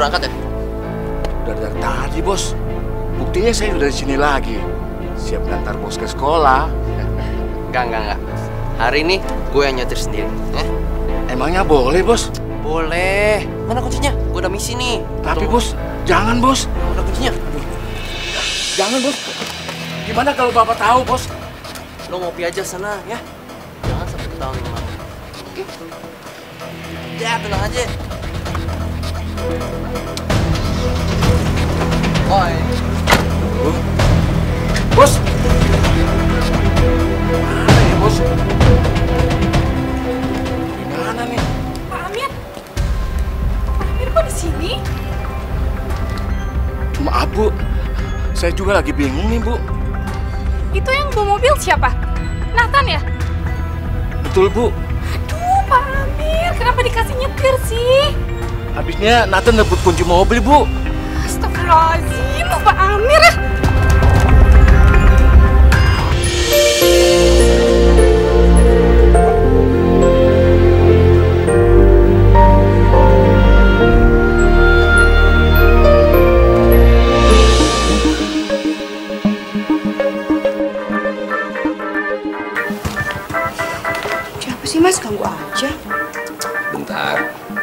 berangkat ya? Udah dari tadi, Bos. Buktinya saya udah di sini lagi. Siap ngantar Bos ke sekolah. Enggak. Hari ini gue yang nyetir sendiri. Emangnya boleh, Bos? Boleh. Mana kuncinya? Gue udah misi nih. Tapi, Bos, jangan, Bos. Udah kuncinya. Jangan, Bos. Gimana kalau Bapak tahu, Bos? Lo ngopi aja sana ya. Jangan sampai ketahuan yang mana. Oke? Ya, tenang aja. Oi. Bos. Mana ya, Bos? Gimana nih? Pak Amir? Pak Amir kok di sini? Maaf, Bu. Saya juga lagi bingung nih, Bu. Itu yang bawa mobil siapa? Nathan ya? Betul, Bu. Aduh, Pak Amir, kenapa dikasih nyetir sih? Habisnya Nathan rebut kunci mobil, Bu. Astagfirullahaladzim, Pak Amir. Siapa sih, Mas? Ganggu aja. Bentar.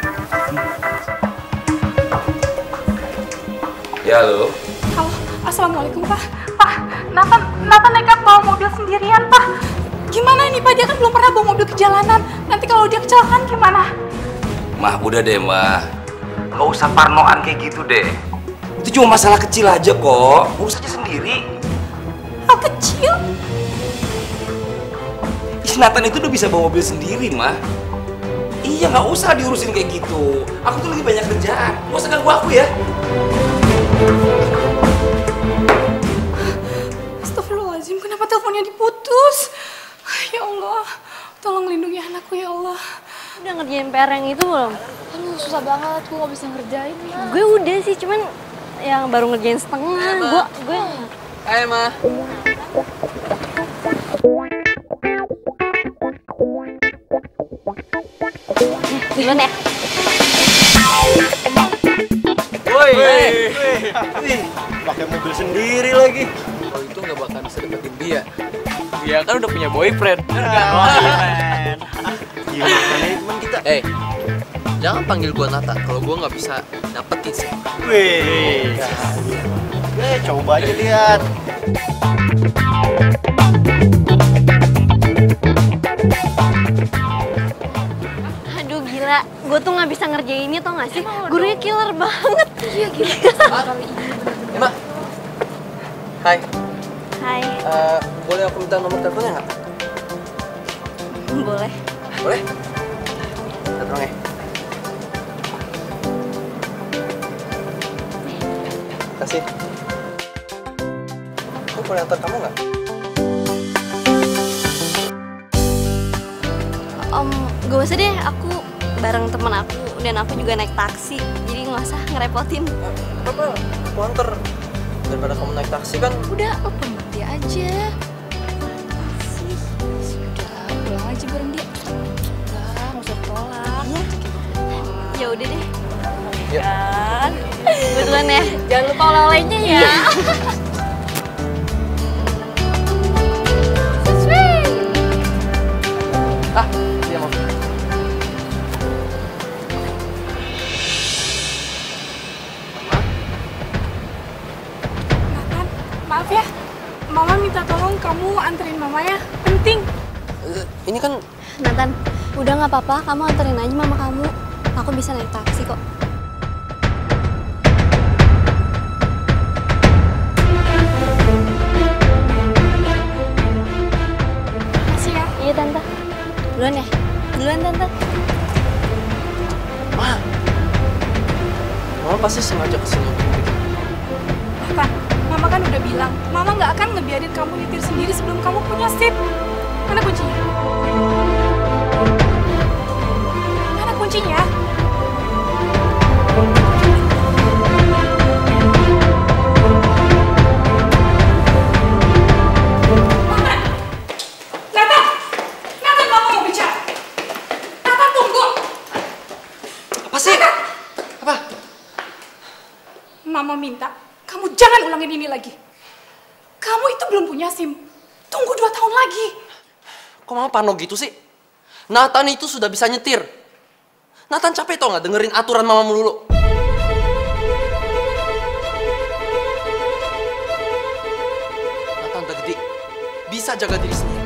Ya, halo. Halo, assalamualaikum Pak. Pak, Nathan nekat bawa mobil sendirian Pak. Gimana ini Pak? Dia kan belum pernah bawa mobil ke jalanan. Nanti kalau dia kecelakaan gimana? Mah, udah deh, Mah. Nggak usah parnoan kayak gitu deh. Itu cuma masalah kecil aja kok. Urus aja sendiri. Hal kecil? Si Nathan itu udah bisa bawa mobil sendiri, Mah. Iya, nggak usah diurusin kayak gitu. Aku tuh lagi banyak kerjaan. Nggak usah ganggu aku ya. Astagfirullahaladzim, kenapa teleponnya diputus? Ya Allah, tolong lindungi anakku ya Allah. Udah ngerjain PR yang itu belum? Aduh, susah banget, gue gak bisa ngerjain. Gue udah sih, cuman yang baru ngerjain setengah. Gue Hai, Ma. duluan ya. Woi. Pakai mobil sendiri lagi. Kalau itu nggak bakal bisa deketin dia. Dia kan udah punya boyfriend. Gimana nih teman kita? Jangan panggil gua Nata kalau gua nggak bisa dapetin sih. Wih. Coba aja lihat. Aduh gila, gue tuh nggak bisa ngerjainnya tau gak sih? Gurunya killer banget. Iya, gila. Ma. Hai. Hai, Boleh aku minta nomor teleponnya nggak? boleh. Boleh? Kita tolong ya. Kasih. Aku boleh antar kamu nggak? Gak usah deh, aku bareng temen aku dan aku juga naik taksi, jadi nggak usah ngerepotin. Apa? Aku antar. Daripada kamu naik taksi kan. Udah, lo berhenti aja. Sih, sudah, pulang aja bareng dia. Udah, gak usah ditolak. Ya udah deh. Yuk. Kan? Gue duluan ya. Jangan lupa oleh-olehnya ya. Iya, Ma. Nathan, maaf ya. Mama minta tolong kamu anterin Mama ya. Penting. Ini kan Nathan, udah nggak apa-apa, kamu anterin aja mama kamu. Aku bisa naik taksi kok. Makasih ya. Iya tante. Duluan ya. Duluan tante. Mama pasti sengaja kesini untuk bikin. Nathan, Mama kan udah bilang, Mama nggak akan ngebiarin kamu nyetir sendiri sebelum kamu punya SIM. Mana kuncinya? Mana kuncinya? Nathan, Mama mau bicara. Nathan, tunggu. Apa sih? Apa? Mama minta, kamu jangan ulangin ini lagi. Kamu itu belum punya SIM. Tunggu 2 tahun lagi. Kok Mama parno gitu sih? Nathan itu sudah bisa nyetir. Nathan capek tau nggak dengerin aturan Mama melulu. Nathan udah gede, bisa jaga diri sendiri.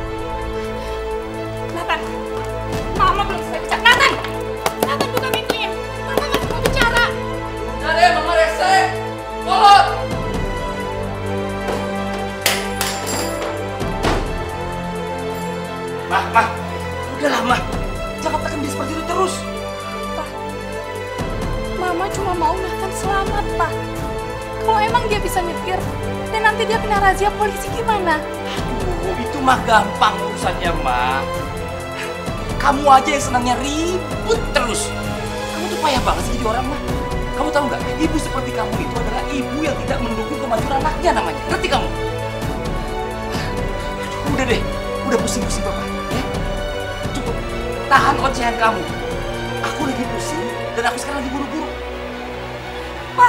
Nathan, Mama belum selesai bicara. Nathan! Nathan, buka pintunya. Mama masih mau bicara. Udah deh, Mama rese. Kolot! Mah, udahlah mah, jangan tekan dia seperti itu terus. Pak, Mama cuma mau Nathan selamat, Pak. Kalau emang dia bisa nyetir, dan nanti dia kena razia polisi gimana? Aduh, itu mah gampang urusannya mah. Kamu aja yang senangnya ribut terus. Kamu tuh payah banget sih jadi orang mah. Kamu tahu nggak, ibu seperti kamu itu adalah ibu yang tidak mendukung kemajuan anaknya namanya. Ngerti kamu? Aduh, udah deh, udah pusing-pusing Papa. Ya? Cukup, tahan ocehan kamu. Aku lagi pusing dan aku sekarang lagi buru-buru. Pak,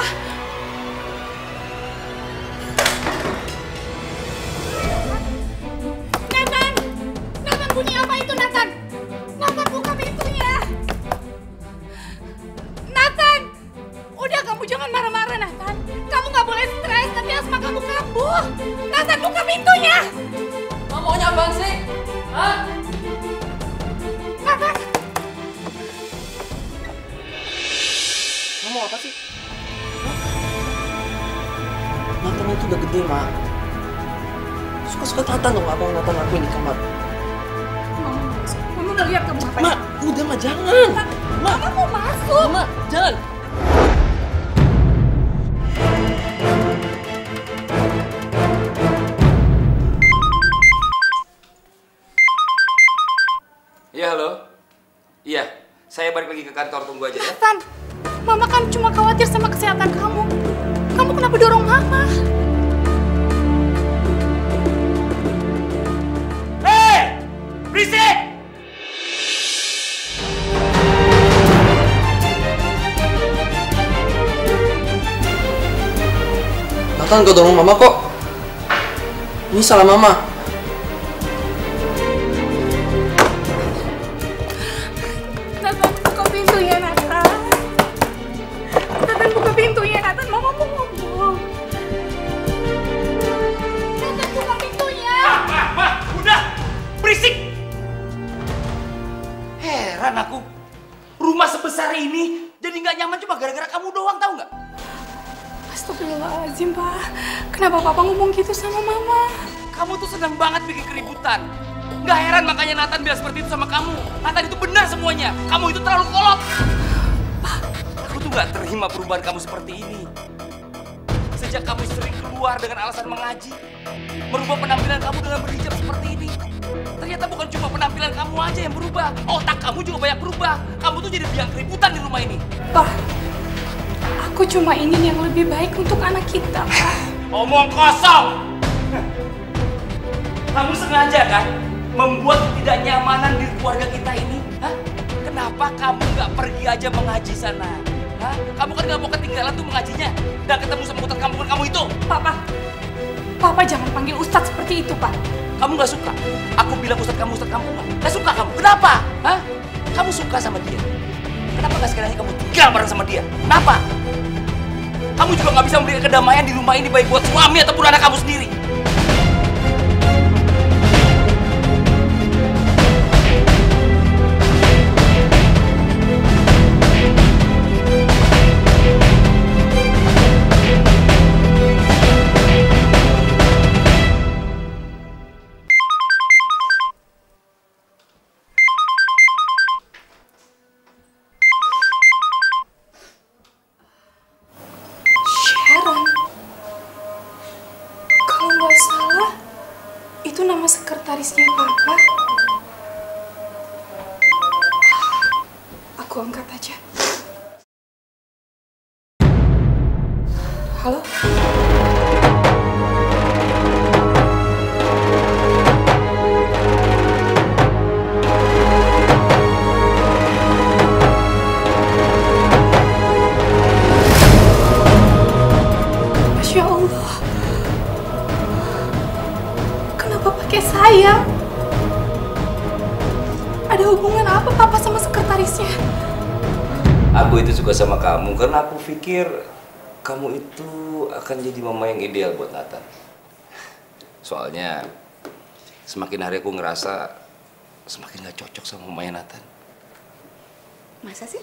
Nathan! Nathan, bunyi apa itu, Nathan? Nathan, buka pintunya! Nathan! Udah, kamu jangan marah-marah, Nathan. Kamu nggak boleh stres, nanti asma kamu kambuh. Nathan, buka pintunya! Mama maunya apaan sih? Hah? Nathan! Mama mau apa sih? Nathan itu udah gede, Ma. Suka-suka Nathan dong apa yang Nathan lakuin di kamar. Mama mau lihat kamu ngapain. Ma, udah Ma, jangan. Mama mau masuk. Ma, jangan. Iya, halo. Iya, saya balik lagi ke kantor, tunggu aja ya. Nathan, Mama kan cuma khawatir sama kesehatan kamu. Kamu kenapa dorong Mama? Hei! Berisik! Nathan gak dorong Mama kok. Ini salah Mama. Nathan, buka pintunya, Nathan. Nathan, buka pintunya, Nathan. Mama mau ngomong. Nathan, buka pintunya. Mah, udah! Berisik! Heran aku. Rumah sebesar ini jadi nggak nyaman cuma gara-gara kamu doang, tahu nggak? Astagfirullahaladzim, Pak. Kenapa Papa ngomong gitu sama Mama? Kamu tuh senang banget bikin keributan. Nggak heran makanya Nathan bilang seperti itu sama kamu. Nathan itu benar semuanya. Kamu itu terlalu kolot. Aku tuh nggak terima perubahan kamu seperti ini. Sejak kamu sering keluar dengan alasan mengaji, merubah penampilan kamu dengan berhijab seperti ini. Ternyata bukan cuma penampilan kamu aja yang berubah. Otak kamu juga banyak berubah. Kamu tuh jadi biang keributan di rumah ini. Pak, aku cuma ingin yang lebih baik untuk anak kita, Pak. Omong kosong! Kamu sengaja kan membuat ketidaknyamanan di keluarga kita ini? Hah? Kenapa kamu nggak pergi aja mengaji sana? Hah? Kamu kan nggak mau ketinggalan tuh mengajinya dan ketemu sama ustadz kamu itu. Papa jangan panggil ustadz seperti itu, Pak. Kamu nggak suka? Aku bilang ustadz kamu nggak suka kamu. Kenapa? Hah? Kamu suka sama dia? Kenapa nggak sekali kamu tinggal bareng sama dia? Kenapa? Kamu juga nggak bisa memberikan kedamaian di rumah ini baik buat suami ataupun anak kamu sendiri. Sharon. Kalau nggak salah, itu nama sekretarisnya Papa. Aku angkat aja. Halo? Kenapa papa sama sekretarisnya? Aku itu suka sama kamu karena aku pikir kamu itu akan jadi mama yang ideal buat Nathan. Soalnya semakin hari aku ngerasa semakin gak cocok sama mamanya Nathan. Masa sih?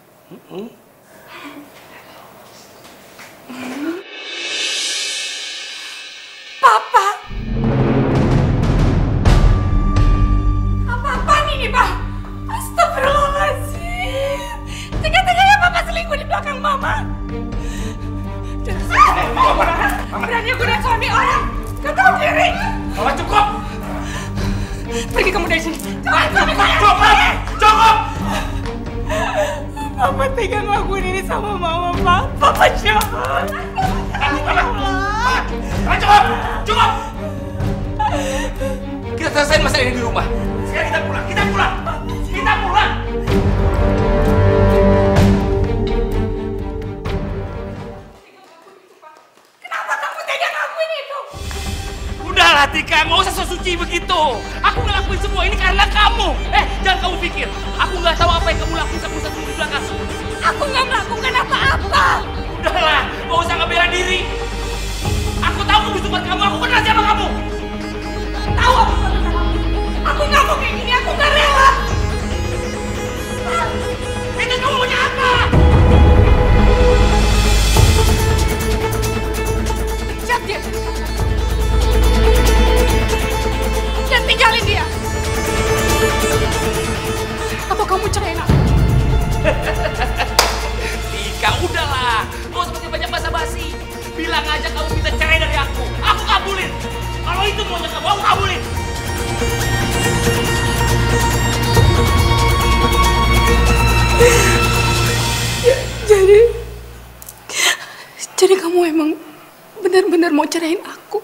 Papa! Apa-apaan ini, Pak? Astagfirullahaladzim! Tega-teganya Papa selingkuh di belakang Mama! Berani gunakan suami orang! Gak tahu diri! Mama cukup! Pergi kamu dari sini! Jangan suami saya! Cukup! Papa tega ngelakuin ini sama Mama, Pak! Papa jahat! Cukup! Cukup! Kita selesaiin masalah ini di rumah. Sekarang kita pulang! Kita pulang! Kita pulang! Kenapa kamu tega ngelakuin itu? Udahlah Tika, nggak usah so suci begitu. Aku ngelakuin semua ini karena kamu. Jangan kamu pikir. Aku nggak tahu apa yang kamu lakuin sama Ustadz di belakang. Aku nggak melakukan apa-apa! Udahlah, nggak usah ngebela diri. Aku tahu kebusukan kamu, aku kenal siapa kamu. Tahu apa maksud kamu? Aku nggak mau kayak gini, aku nggak rela! Itu kamu punya apa? Pecat dia! Dan tinggalin dia! Atau kamu ceraiin aku? Tika, udahlah. Nggak usah banyak basa-basi. Bilang aja kamu minta cerai dari aku. Aku kabulin. Kalau itu maunya kamu, aku kabulin. Jadi kamu emang benar-benar mau ceraiin aku?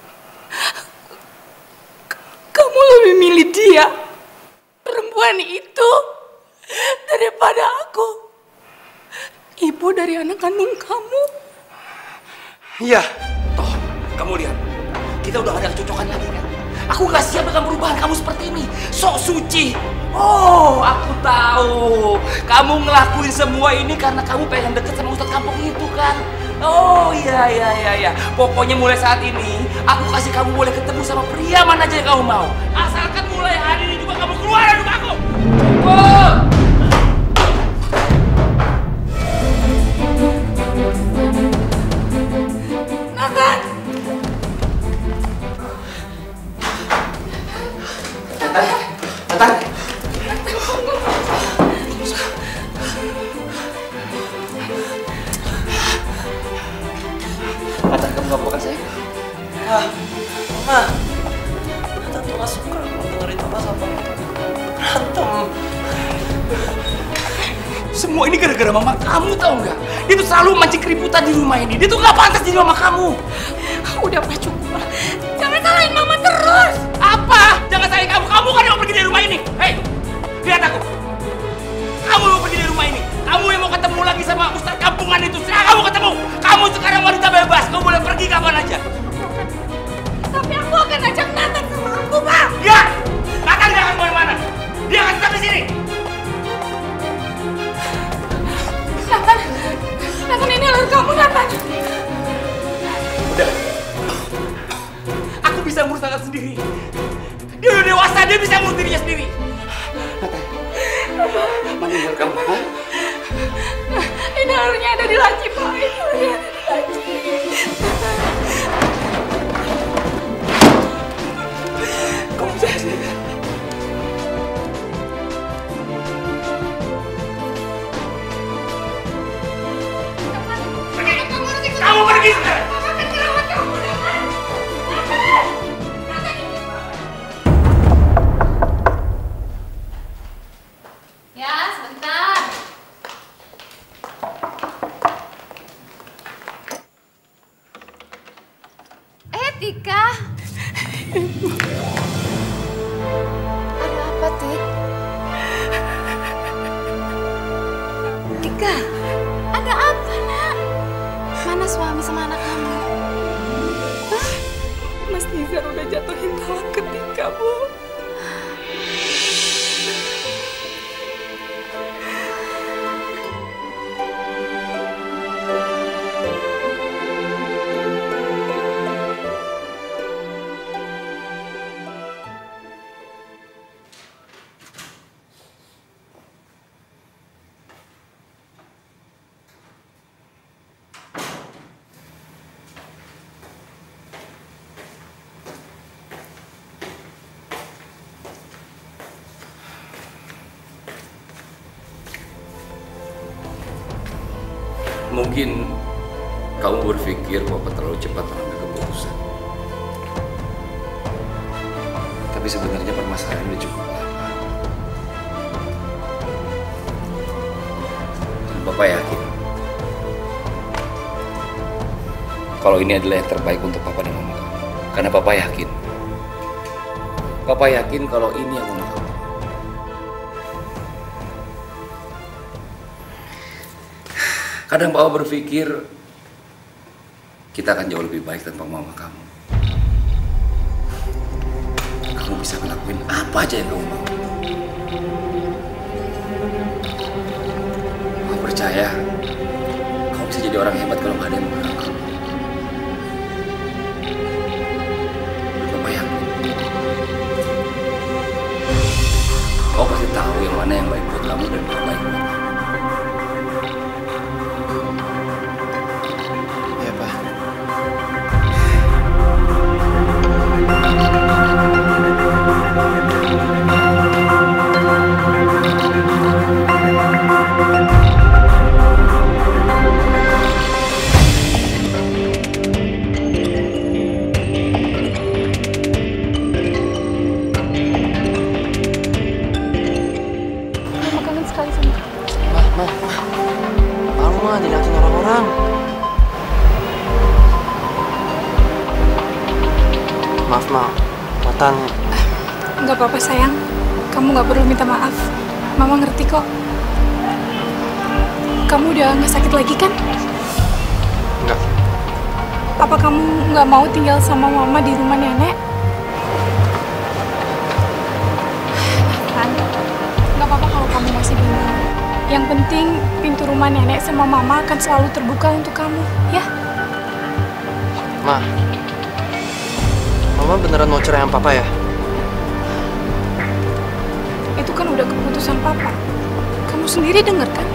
Kamu lebih milih dia, perempuan itu, daripada aku, ibu dari anak kandung kamu. Iya, toh kamu lihat, kita udah gak ada kecocokan lagi kan? Aku gak siap dengan perubahan kamu seperti ini, sok suci. Oh, aku tahu, kamu ngelakuin semua ini karena kamu pengen deket sama Ustadz kampung itu kan? Oh iya. Pokoknya mulai saat ini, aku kasih kamu boleh ketemu sama pria mana aja yang kamu mau. Asalkan mulai hari ini juga kamu keluar dari rumah aku. Oh! Nathan! Nathan! Nathan, kamu gak apa-apa sayang? Mama, Nathan tuh gak suka kalau dengerin Papa sama Papa berantem. Semua ini gara-gara mama kamu, tahu nggak? Dia tuh selalu mancing keributan di rumah ini. Dia tuh nggak pantas jadi mama kamu. Udah Pak, cukup Pak. Jangan salahin Mama terus. Apa? Jangan salahin kamu. Kamu kan yang mau pergi dari rumah ini. Hei, lihat aku. Kamu mau pergi dari rumah ini. Kamu yang mau ketemu lagi sama Ustadz kampungan itu. Sekarang kamu ketemu. Kamu sekarang wanita bebas. Kamu boleh pergi kapan aja. Tapi aku akan ajak Nathan sama aku, Pak. Ya, Nathan nggak akan kemana-mana. Dia akan tetap di sini. Nathan, ini adalah kamu, Nathan. Udah. Aku bisa ngurus Nathan sendiri. Dia udah dewasa, dia bisa ngurus dirinya sendiri. Nathan, mana tinggal kamu? Ha? Ini harusnya ada di laci, Pak. Ini harusnya ada di laci. Kamu bisa sendiri. Kamu pergi sekarang! Mama akan merawat kamu, Nathan. Ya, sebentar. Tika. Ada apa, Tik? Tika, ada apa, Nak? Mana suami sama anak kamu? Hah? Mas Nizar udah jatuhin talak ke Tika, Bu. Mungkin kamu berpikir Papa terlalu cepat mengambil keputusan. Tapi sebenarnya permasalahan udah cukup lama. Dan Papa yakin kalau ini adalah yang terbaik untuk Papa dan Mama kamu. Karena Papa yakin kalau ini yang Mama kamu. Kadang Papa berpikir kita akan jauh lebih baik tanpa Mama kamu. Kamu bisa ngelakuin apa aja yang kamu mau. Aku percaya kamu bisa jadi orang hebat kalau nggak ada yang mengenal kamu. Papa yakin kau pasti tahu yang mana yang baik buat kamu dan yang baik buat kamu. Iya, Pak. Mama kangen sekali sama kamu. Mah. Kamu mah dilihatin orang-orang. Maaf, Ma. Nathan, Nggak apa-apa sayang, kamu nggak perlu minta maaf. Mama ngerti kok. Kamu udah nggak sakit lagi kan? enggak. Apa kamu nggak mau tinggal sama mama di rumah nenek? Kan, nggak apa-apa kalau kamu masih bingung. Yang penting pintu rumah nenek sama mama akan selalu terbuka untuk kamu, ya? Ma. Mama beneran mau cerai sama Papa ya? Itu kan udah keputusan papa. Kamu sendiri denger kan?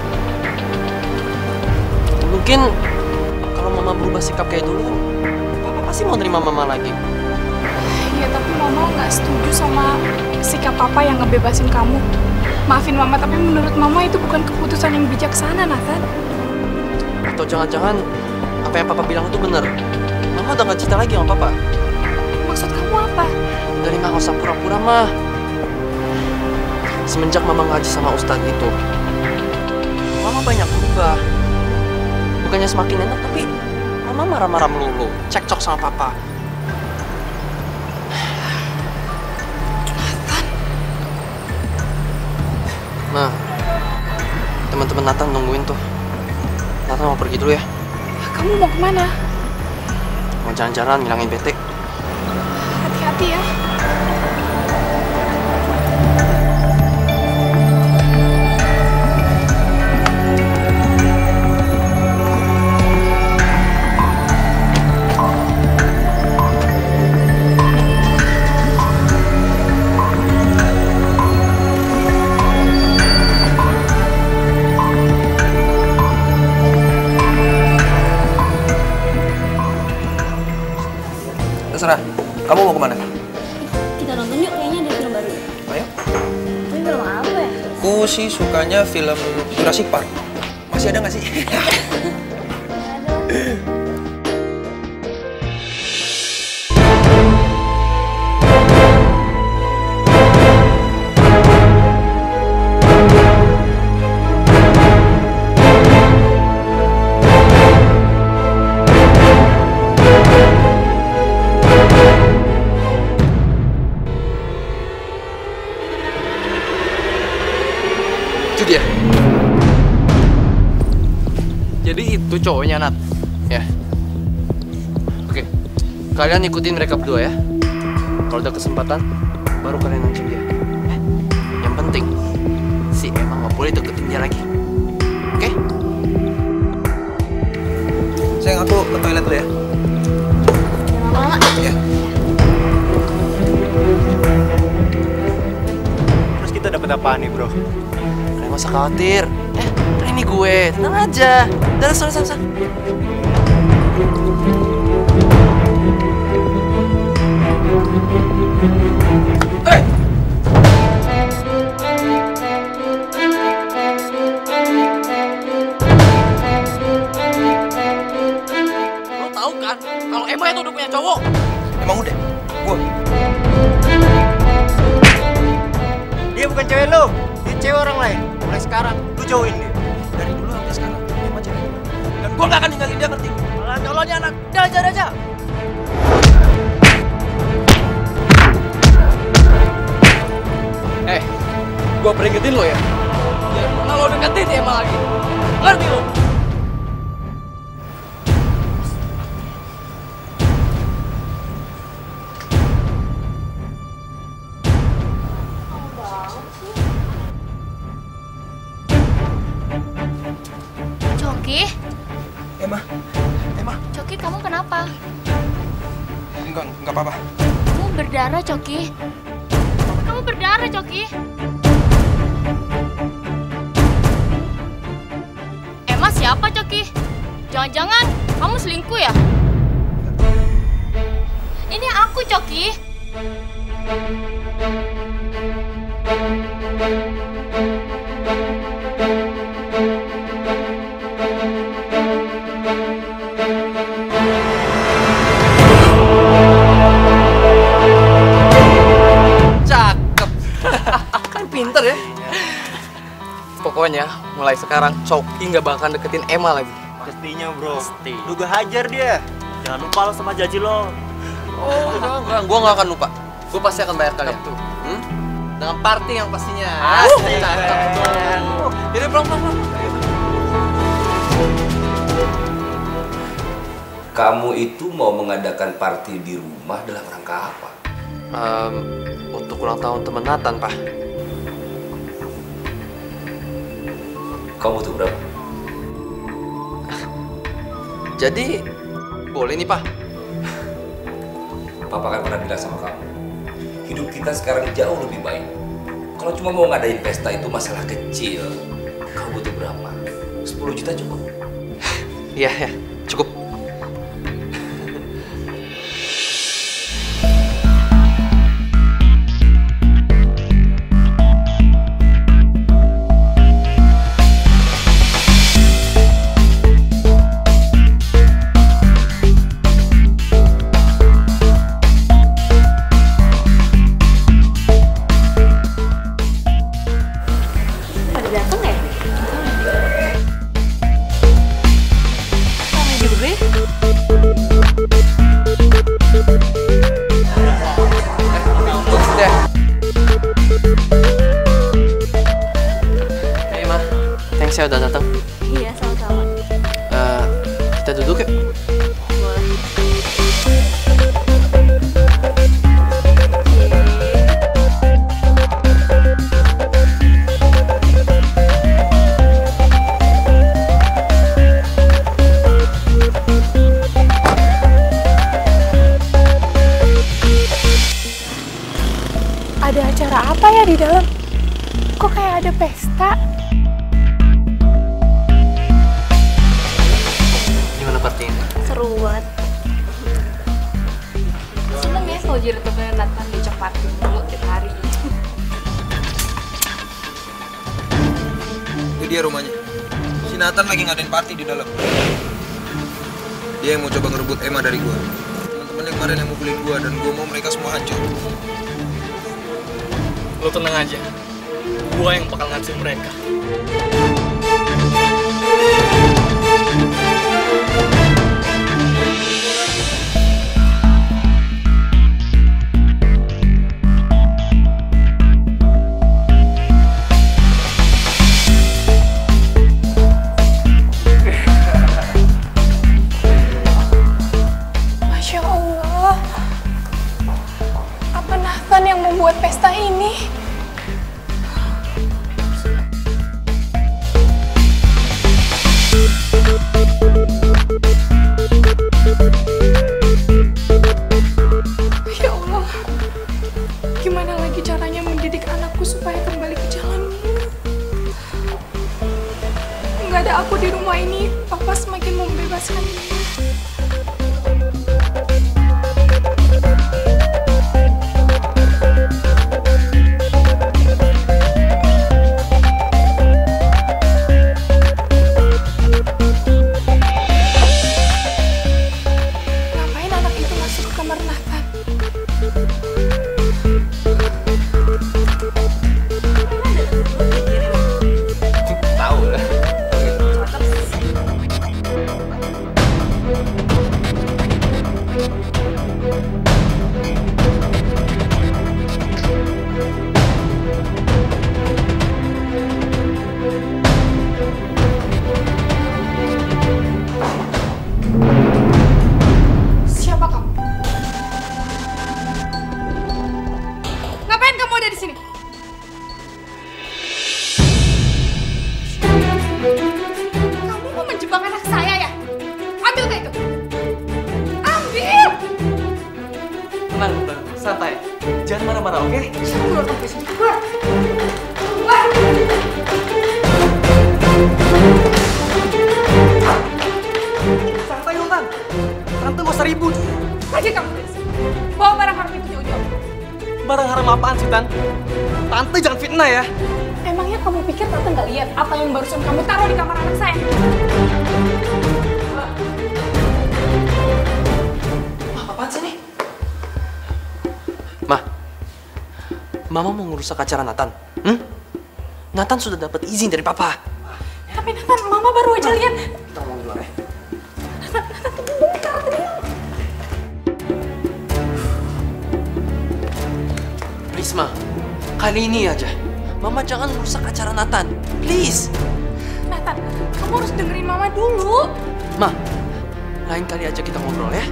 Mungkin kalau Mama berubah sikap kayak dulu, Papa pasti mau nerima Mama lagi. Iya, tapi mama nggak setuju sama sikap papa yang ngebebasin kamu. Maafin mama, tapi menurut mama itu bukan keputusan yang bijaksana, Nathan. Atau jangan-jangan apa yang Papa bilang itu bener. Mama udah gak cinta lagi sama Papa. Maksud kamu apa? Dari mah gak usah pura-pura, mah. Semenjak Mama ngaji sama Ustadz itu, Mama banyak berubah. Bukannya semakin enak, tapi Mama marah-marah melulu, cekcok sama Papa. Nah, teman-teman Nathan nungguin tuh. Nathan mau pergi dulu ya. Kamu mau kemana? Mau jalan-jalan ngilangin bete. Hati-hati ya. Terserah, kamu mau kemana? Kita nonton yuk, kayaknya ada film baru. Ayo. Tapi film apa ya? Aku sih sukanya film Jurassic Park. Masih ada nggak sih? Itu dia. Jadi itu cowoknya, Nat. Ya. Oke. Kalian ikutin mereka berdua ya. Kalau ada kesempatan, baru kalian nunjuk dia. Yang penting, si Emma nggak boleh deketin dia lagi. Oke? Sayang, aku ke toilet dulu ya. Jangan lama-lama. Ya. Terus kita dapat apaan nih, bro? Kalian nggak usah khawatir. Ini gue, tenang aja. Udah, sana. Hey! Cok. Emang udah? Gua. Dia bukan cewek lo. Dia cewek orang lain. Mulai sekarang, lu jauhin dia. Dari dulu sampai sekarang, dia emang cewek gua. Dan gua gak akan ninggalin dia, ngerti? Alah, nyolonnya anak. Udah, aja. Gua peringetin lo ya. Jangan pernah lo deketin Emma lagi. Ngerti lo? Coki, Emma. Coki kamu kenapa? Enggak apa-apa. Kamu berdarah, Coki. Kamu berdarah, Coki. Emma siapa, Coki? Jangan-jangan kamu selingkuh ya? Ini aku, Coki. Cakep. Kan pinter ya. Pokoknya mulai sekarang Coki nggak bakal deketin Emma lagi. Pastinya, bro. Pasti. Lu gak hajar dia. Jangan lupa lo sama janji lo. Oh, enggak. Gua nggak akan lupa. Gua pasti akan bayar kalian. Dengan party yang pastinya. Asik. Jadi pulang. Kamu itu mau mengadakan party di rumah dalam rangka apa? Untuk ulang tahun teman Nathan, Pak. Kamu butuh berapa? Jadi boleh nih, Pak. Papa kan pernah bilang sama kamu, hidup kita sekarang jauh lebih baik. Kalau cuma mau ngadain pesta itu masalah kecil. Kamu butuh berapa? 10 juta cukup? Iya, cukup. Saya udah datang. Iya, sama-sama. Kita duduk yuk. Boleh. Ada acara apa ya di dalam? Kok kayak ada pesta? Partinya Seru banget. Seneng ya kalau jadi temennya Nathan diajak party dulu tiap hari. Ini dia rumahnya. Si Nathan lagi ngadain party di dalam. Dia yang mau coba ngerebut Emma dari gua. Temen-temen yang kemarin yang mukulin gua dan gua mau mereka semua hancur. Lo tenang aja. Gua yang bakal ngabisin mereka. Masya Allah. Apa Nathan yang membuat pesta ini? Ya Allah, gimana lagi caranya mendidik anakku supaya kembali ke jalanmu? Nggak ada aku di rumah ini, Papa semakin membebaskan dia. haram apaan sih, Tan? Tante jangan fitnah ya. Emangnya kamu pikir Tante nggak lihat apa yang barusan kamu taruh di kamar anak saya? Apaan sih nih? Ma, Mama mau ngerusak acara Nathan? Nathan sudah dapat izin dari Papa. Tapi Nathan, Mama baru aja lihat. Kita ngomong dulu ya. Please, Ma. Kali ini aja. Mama jangan merusak acara Nathan. Please. Nathan, kamu harus dengerin Mama dulu. Ma, lain kali aja kita ngobrol ya.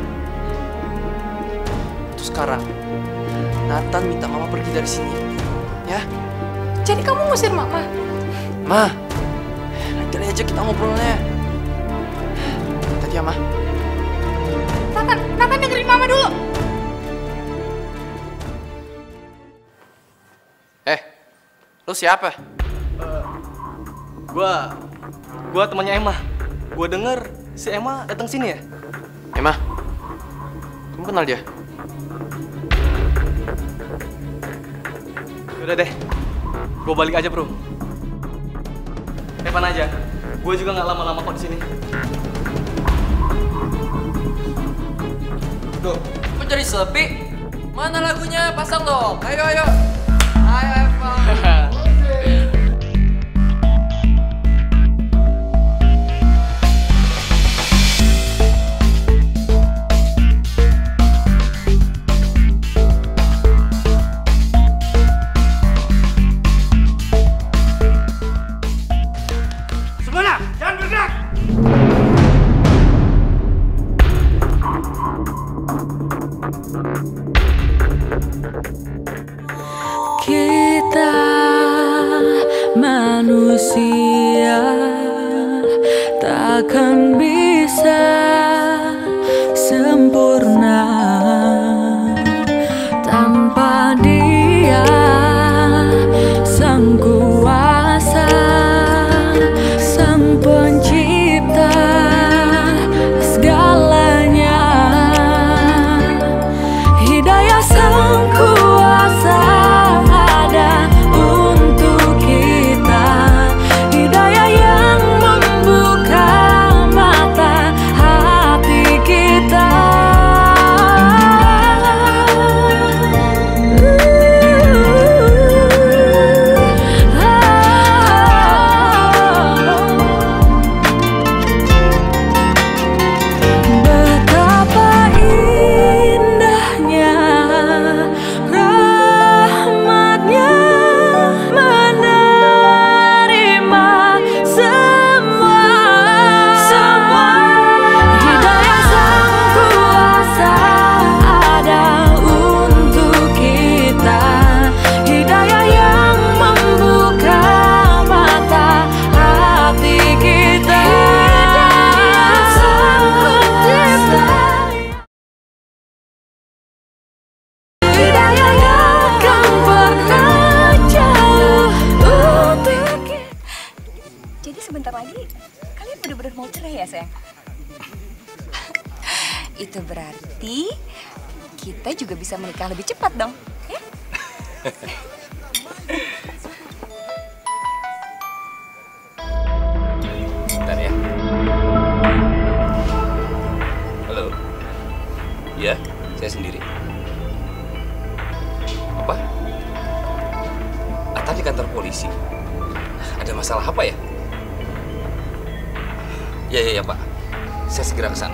Terus sekarang, Nathan minta Mama pergi dari sini. Ya? Jadi kamu ngusir Mama? Ma, lain kali aja kita ngobrolnya. Tadi ya, Ma. Nathan dengerin Mama dulu. Lu siapa? Gua temannya Emma. Gua denger si Emma datang sini ya. Emma, kamu kenal dia? Udah deh, gua balik aja bro. Evan aja. Gua juga nggak lama-lama kok di sini. Duh, kok jadi sepi? Mana lagunya? Pasang dong. Ayo, ayo. Ayo, Evan. Kita manusia takkan bisa sempurna tanpa Dia, Sang Kuasa, Sang Pencipta segalanya. Hidayah Sang Kuasa ada untuk kita, hidayah yang membuka mata hati kita. Betapa indahnya rahmatnya menerima semua. Hidayah Sang Kuasa ada untuk kita, hidayah yang membuka mata hati kita. Sang Pencipta, hidayah yang akan pernah jauh untuk kita. Jadi sebentar lagi kalian benar-benar mau cerai ya sayang? Itu berarti kita juga bisa menikah lebih cepat dong, ya? Bentar ya. Halo. Iya, saya sendiri. Apa? Ata di kantor polisi. Ada masalah apa ya? Ya, Pak. Saya segera ke sana.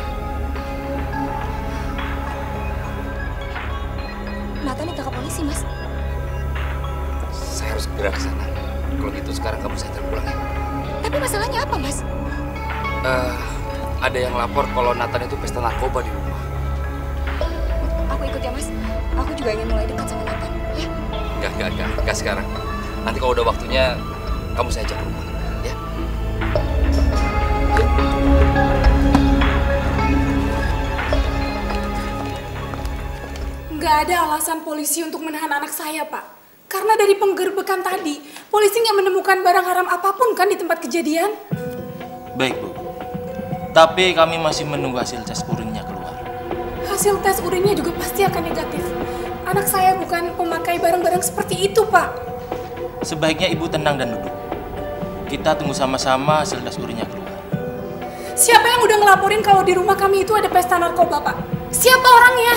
Nathan ditangkap polisi, Mas. Saya harus segera ke sana. Kalau gitu sekarang kamu saya pulang ya. Tapi masalahnya apa, Mas? Ada yang lapor kalau Nathan itu pesta narkoba di rumah. Aku ikut ya, Mas. Aku juga ingin mulai dekat sama Nathan, ya? Enggak sekarang. Nanti kalau udah waktunya, kamu saya ajak ke rumah, ya? Nggak ada alasan polisi untuk menahan anak saya, Pak. Karena dari penggerbekan tadi, polisi nggak menemukan barang haram apapun kan di tempat kejadian. Baik, Bu. Tapi kami masih menunggu hasil tes urinnya keluar. Hasil tes urinnya juga pasti akan negatif. anak saya bukan pemakai barang-barang seperti itu, Pak. Sebaiknya ibu tenang dan duduk. Kita tunggu sama-sama hasil tes urinnya keluar. Siapa yang udah ngelaporin kalau di rumah kami itu ada pesta narkoba, Pak? Siapa orangnya?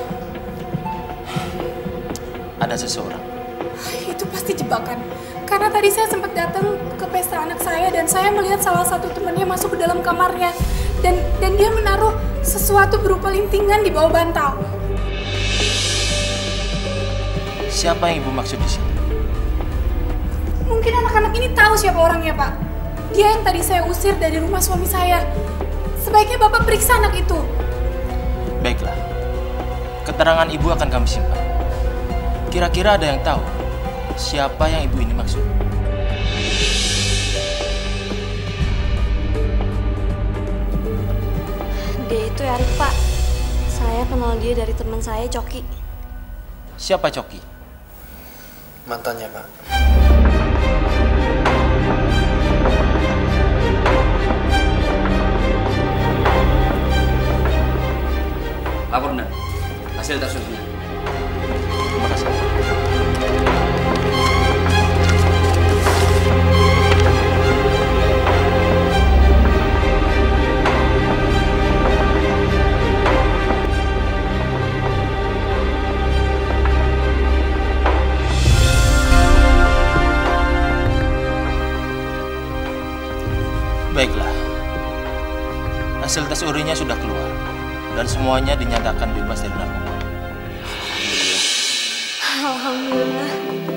Ada seseorang. Itu pasti jebakan. Karena tadi saya sempat datang ke pesta anak saya dan saya melihat salah satu temannya masuk ke dalam kamarnya dan dia menaruh sesuatu berupa lintingan di bawah bantal. Siapa yang ibu maksud di sini? Mungkin anak-anak ini tahu siapa orangnya, Pak. Dia yang tadi saya usir dari rumah suami saya. Sebaiknya Bapak periksa anak itu. Baiklah. Keterangan ibu akan kami simpan. Kira-kira ada yang tahu siapa yang ibu ini maksud? Dia itu Erik, Pak. Saya kenal dia dari teman saya, Coki. Siapa Coki? Mantannya, Pak. Lapor benar. Hasil tes urinnya. Terima kasih. Baiklah. Hasil tes urinnya sudah keluar dan semuanya dinyatakan bebas dari narkoba. Alhamdulillah.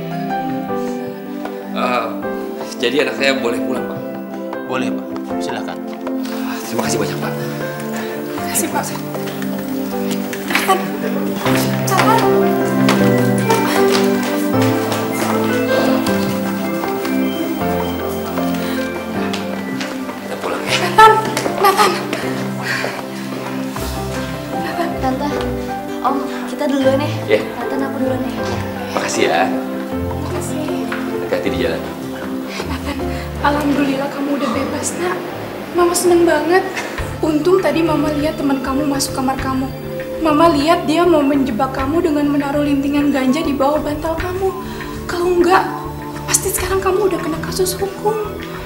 Jadi anak saya boleh pulang, Pak? Boleh, Pak. Silakan. Terima kasih banyak, Pak. Terima kasih, Pak. Nathan. Kita pulang ya. Nathan. Tante, Om, kita duluan ya. Iya. Tante, aku duluan ya. Makasih ya. Makasih. Hati-hati di jalan. Nathan, alhamdulillah kamu udah bebas, Nak. Mama seneng banget. Untung tadi Mama lihat teman kamu masuk kamar kamu. Mama lihat dia mau menjebak kamu dengan menaruh lintingan ganja di bawah bantal kamu. Kalau enggak, pasti sekarang kamu udah kena kasus hukum.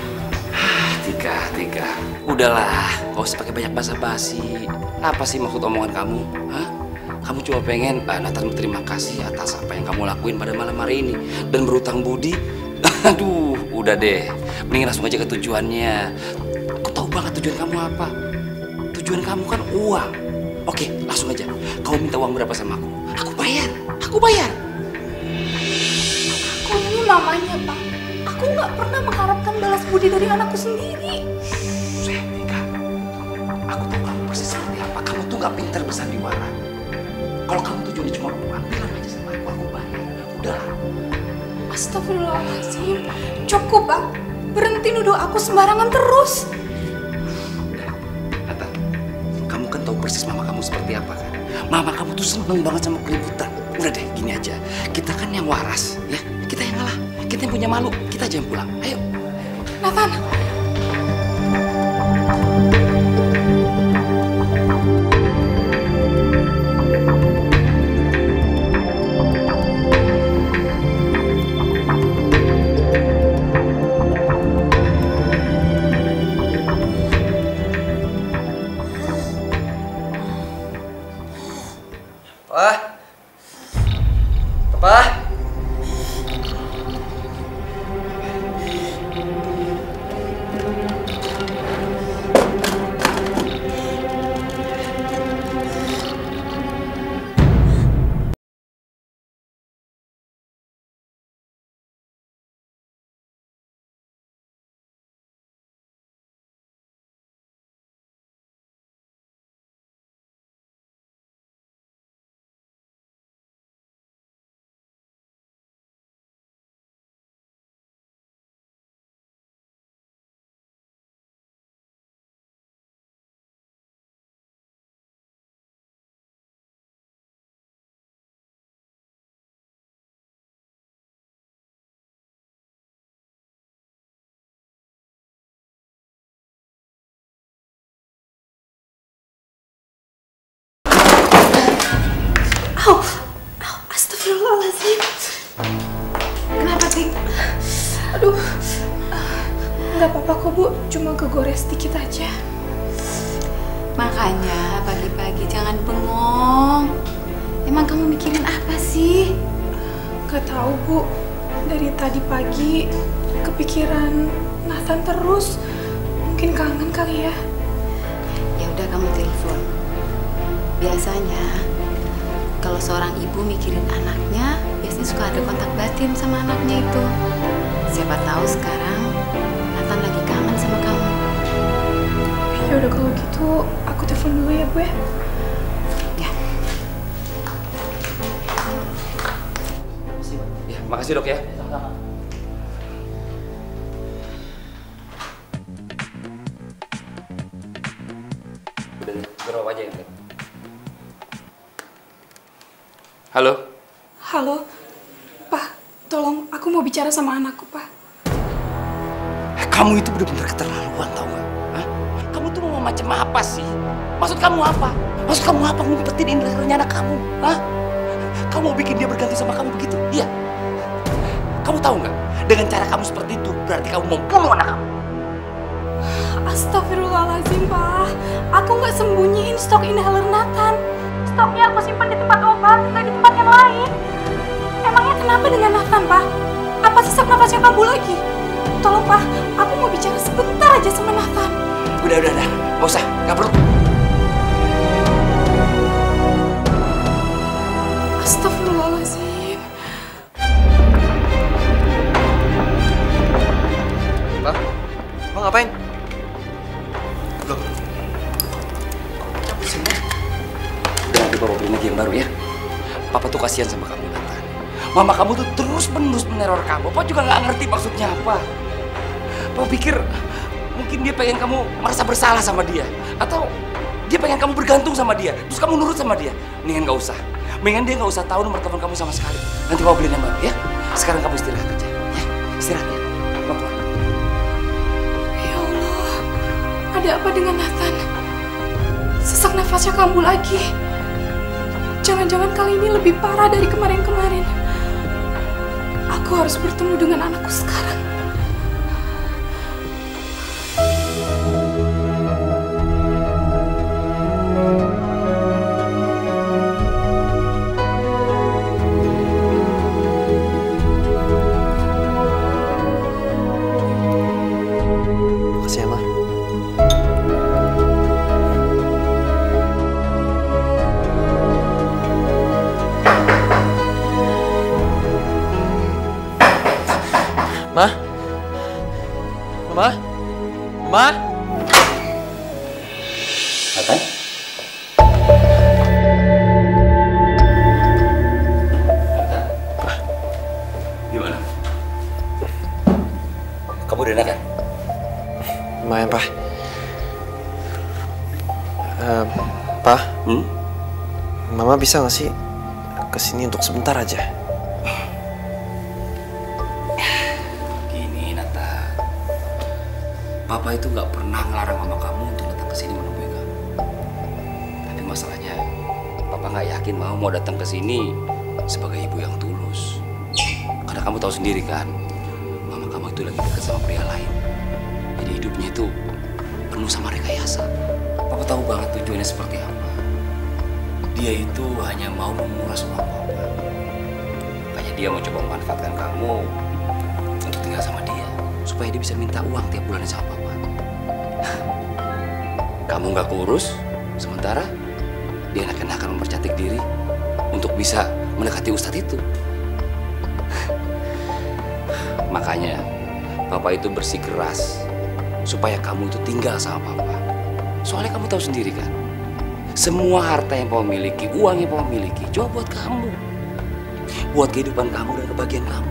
Tika. Udahlah, gak usah pakai banyak basa-basi. Apa sih maksud omongan kamu? Hah? Kamu cuma pengen Nathan berterima kasih atas apa yang kamu lakuin pada malam hari ini dan berutang budi. Aduh, udah deh. Mending langsung aja ke tujuannya. Aku tahu banget tujuan kamu apa. Tujuan kamu kan uang. Oke, langsung aja. Kamu minta uang berapa sama aku? Aku bayar. Aku ini mamanya, Pak. Aku nggak pernah mengharapkan balas budi dari anakku sendiri. Tika, aku tahu kamu persis seperti apa. Kamu tuh nggak pintar bersandiwara. Kalau kamu tujuannya cuma uang, bilang aja sama aku bayar. Udahlah. Astagfirullahaladzim. Cukup, Pak. Berhenti nuduh aku sembarangan terus. Nata, kamu kan tahu persis mama kamu seperti apa kan? Mama kamu tuh seneng banget sama keributan. Udah deh, gini aja. Kita kan yang waras, ya. Kita yang ngalah. Kita yang punya malu. Kita aja yang pulang. Ayo. Nathan. Papa. Astagfirullahaladzim. Kenapa, Tik? Aduh. Nggak apa-apa kok, Bu. Cuma kegores dikit aja. Makanya pagi-pagi jangan bengong. Emang kamu mikirin apa sih? Nggak tahu, Bu. Dari tadi pagi kepikiran Nathan terus. Mungkin kangen kali ya. Ya udah kamu telepon. Biasanya kalau seorang ibu mikirin anaknya, biasanya suka ada kontak batin sama anaknya itu. Siapa tahu sekarang Nathan lagi kangen sama kamu. Ya udah kalau gitu aku telepon dulu ya, Bu ya. Ya, makasih dok ya. Udah nih, berapa aja ya? Halo? Halo, Pak. Tolong, aku mau bicara sama anakku, Pak. Kamu itu benar-benar keterlaluan, tau gak? Hah? Kamu tuh mau macam apa sih? Maksud kamu apa? Maksud kamu apa ngumpetin indra-indra anak kamu? Hah? Kamu mau bikin dia bergantung sama kamu begitu? Iya. Kamu tahu nggak? Dengan cara kamu seperti itu, berarti kamu mau bunuh anak kamu. Astagfirullahaladzim, Pak. Aku nggak sembunyiin stok inhaler Nathan. Stoknya aku simpan di tempat obat, nggak di tempat yang lain. Emangnya kenapa dengan Nathan, Pak? Apa sesak nafasnya kambuh lagi? Tolong, Pak. Aku mau bicara sebentar aja sama Nathan. Udah. Nggak usah. Nggak perlu. Astagfirullahaladzim. Pak, Pak ngapain? Loh. Udah nanti Bapak beliin lagi yang baru ya. Papa tuh kasihan sama kamu, Nathan. Mama kamu tuh terus-menerus meneror kamu. Papa juga nggak ngerti maksudnya apa. Papa pikir mungkin dia pengen kamu merasa bersalah sama dia. Atau dia pengen kamu bergantung sama dia. Terus kamu nurut sama dia. Mendingan nggak usah. Mendingan dia nggak usah tahu nomor telepon kamu sama sekali. Nanti Papa beliin yang baru ya. Sekarang kamu istirahat aja. Ya, istirahat ya. Papa. Ya Allah, ada apa dengan Nathan? Sesak nafasnya kambuh lagi. Jangan-jangan kali ini lebih parah dari kemarin-kemarin. Aku harus bertemu dengan anakku sekarang. Makasih ya, Ma. Ma? Mama? Mama? Nathan? Gimana? Kamu udah enak kan? Lumayan, Pak. Pak? Mama bisa nggak sih kesini untuk sebentar aja? Papa itu nggak pernah ngelarang mama kamu untuk datang ke sini menemui kamu. Tapi masalahnya, Papa nggak yakin mama mau datang ke sini sebagai ibu yang tulus. Karena kamu tahu sendiri kan, mama kamu itu lagi dekat sama pria lain. Jadi hidupnya itu penuh sama rekayasa. Papa tahu banget tujuannya seperti apa. Dia itu hanya mau menguras uang Papa. Makanya dia mau coba memanfaatkan kamu untuk tinggal sama dia, supaya dia bisa minta uang tiap bulan sama Papa. Kamu nggak kurus, sementara dia enak-enakan mempercantik diri untuk bisa mendekati ustadz itu. Makanya Papa itu bersikeras supaya kamu itu tinggal sama Papa. Soalnya kamu tahu sendiri kan, semua harta yang Papa miliki, uang yang Papa miliki, cuma buat kamu, buat kehidupan kamu dan kebahagiaan kamu.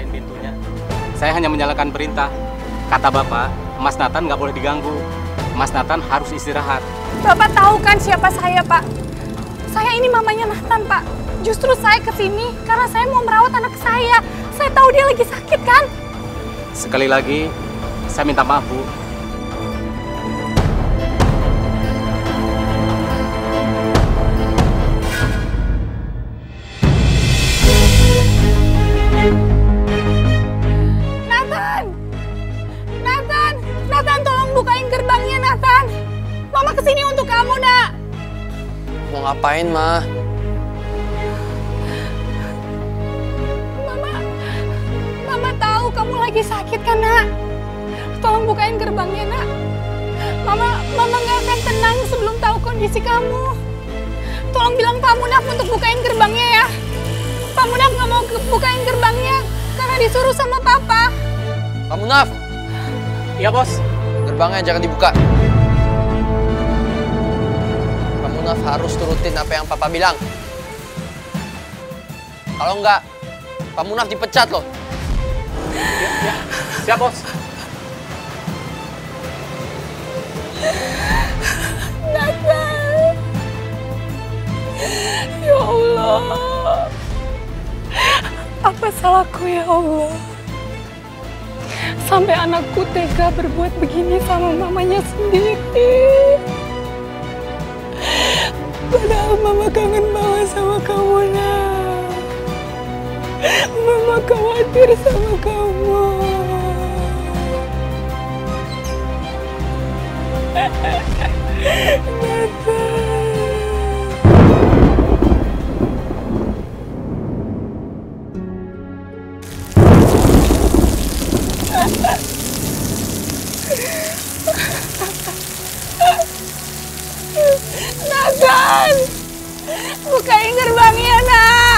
bukain pintunya. Saya hanya menyalakan perintah. Kata Bapak, Mas Nathan nggak boleh diganggu. Mas Nathan harus istirahat. Bapak tahu kan siapa saya, Pak? Saya ini mamanya Nathan, Pak. Justru saya kesini karena saya mau merawat anak saya. Saya tahu dia lagi sakit, kan? Sekali lagi, saya minta maaf, Bu. Nathan, tolong bukain gerbangnya, Nathan. Mama kesini untuk kamu, Nak. Mau ngapain, Ma? Mama tahu kamu lagi sakit kan, Nak? Tolong bukain gerbangnya, Nak. Mama nggak akan tenang sebelum tahu kondisi kamu. Tolong bilang Pak Munaf untuk bukain gerbangnya ya. Pak Munaf nggak mau bukain gerbangnya karena disuruh sama Papa. Pak Munaf. Iya, Bos. Gerbangnya jangan dibuka. Pak Munaf harus turutin apa yang Papa bilang. Kalau enggak, Pak Munaf dipecat loh. Ya. Siap, Bos. Nathan. Ya Allah. Apa salahku ya Allah? Sampai anakku tega berbuat begini sama mamanya sendiri. Padahal mama kangen banget sama kamu, Nak. Mama khawatir sama kamu. Nathan, bukain gerbangnya, Nak.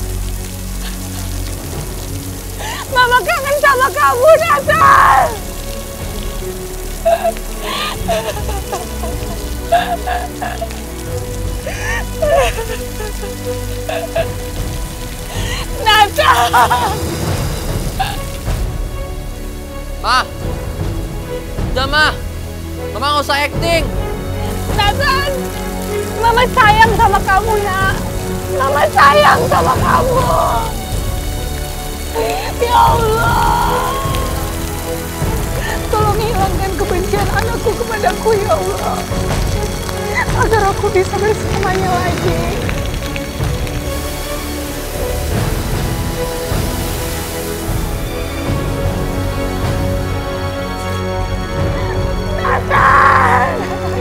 Mama kangen sama kamu, Nathan. Nathan. Ma. Udah, Ma. Mama nggak usah acting. Nathan, Mama sayang sama kamu, Nak. Mama sayang sama kamu. Ya Allah. Tolong hilangkan kebencian anakku kepadaku, ya Allah. Agar aku bisa bersamanya lagi. Nathan!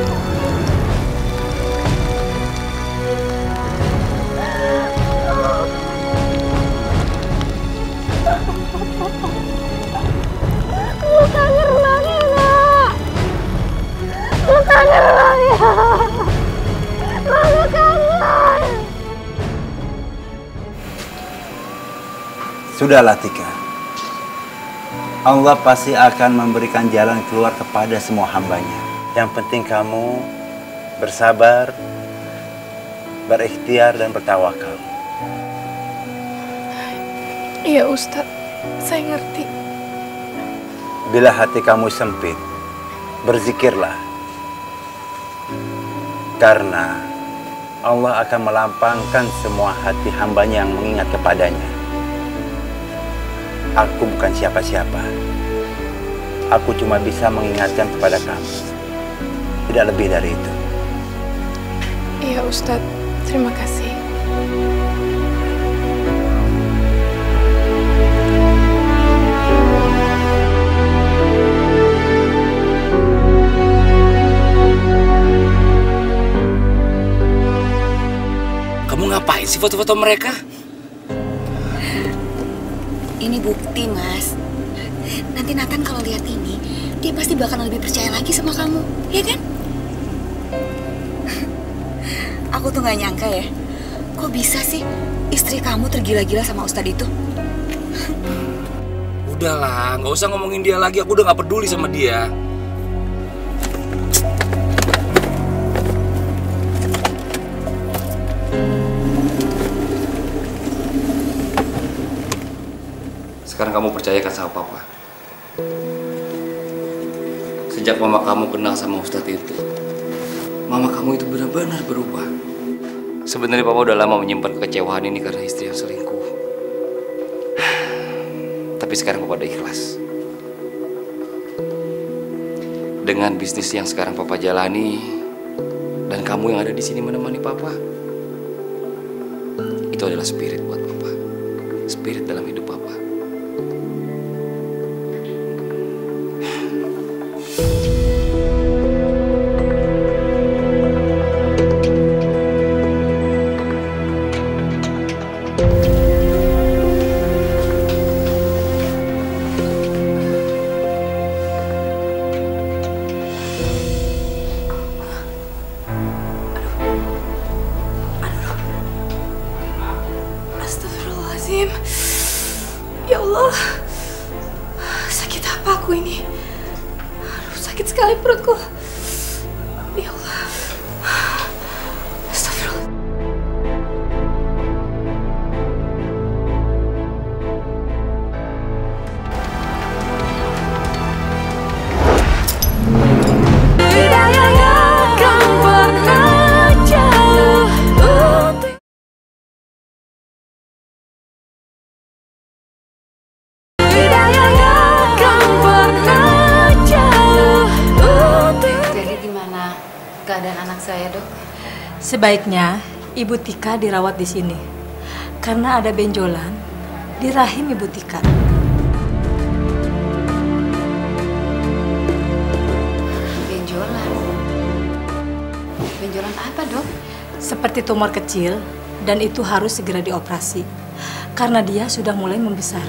Buka gerbangnya, Nak. Buka gerbangnya. Mama kangen. Sudahlah, Tika. Allah pasti akan memberikan jalan keluar kepada semua hambanya. Yang penting kamu bersabar, berikhtiar, dan bertawakal. Iya, Ustadz. Saya ngerti. Bila hati kamu sempit, berzikirlah. Karena Allah akan melampangkan semua hati hambanya yang mengingat kepadanya. Aku bukan siapa-siapa. Aku cuma bisa mengingatkan kepada kamu. Tidak lebih dari itu. Iya, Ustadz. Terima kasih. Kamu ngapain sih foto-foto mereka? Ini bukti, Mas. Nanti Nathan kalau lihat ini, dia pasti bakal lebih percaya lagi sama kamu, ya kan? Aku tuh gak nyangka ya, kok bisa sih istri kamu tergila-gila sama Ustadz itu? Udahlah, nggak usah ngomongin dia lagi. Aku udah gak peduli sama dia. Sekarang kamu percayakan sama papa. Sejak mama kamu kenal sama Ustadz itu, mama kamu itu benar-benar berubah. Sebenarnya papa udah lama menyimpan kekecewaan ini karena istri yang selingkuh. Tapi sekarang papa udah ikhlas. Dengan bisnis yang sekarang papa jalani dan kamu yang ada di sini menemani papa, itu adalah spirit buat papa. Spirit dalam hidup papa. Astagfirullahaladzim. Ya Allah, sakit apa aku ini? Aduh, sakit sekali perutku. Ya Allah. Astagfirullah. Tidak yang akan pernah jauh untuk tidak yang akan pernah jauh untuk. Jadi gimana keadaan anak saya, Dok? Sebaiknya Ibu Tika dirawat di sini karena ada benjolan di rahim Ibu Tika. Benjolan. Benjolan apa, Dok? Seperti tumor kecil dan itu harus segera dioperasi karena dia sudah mulai membesar.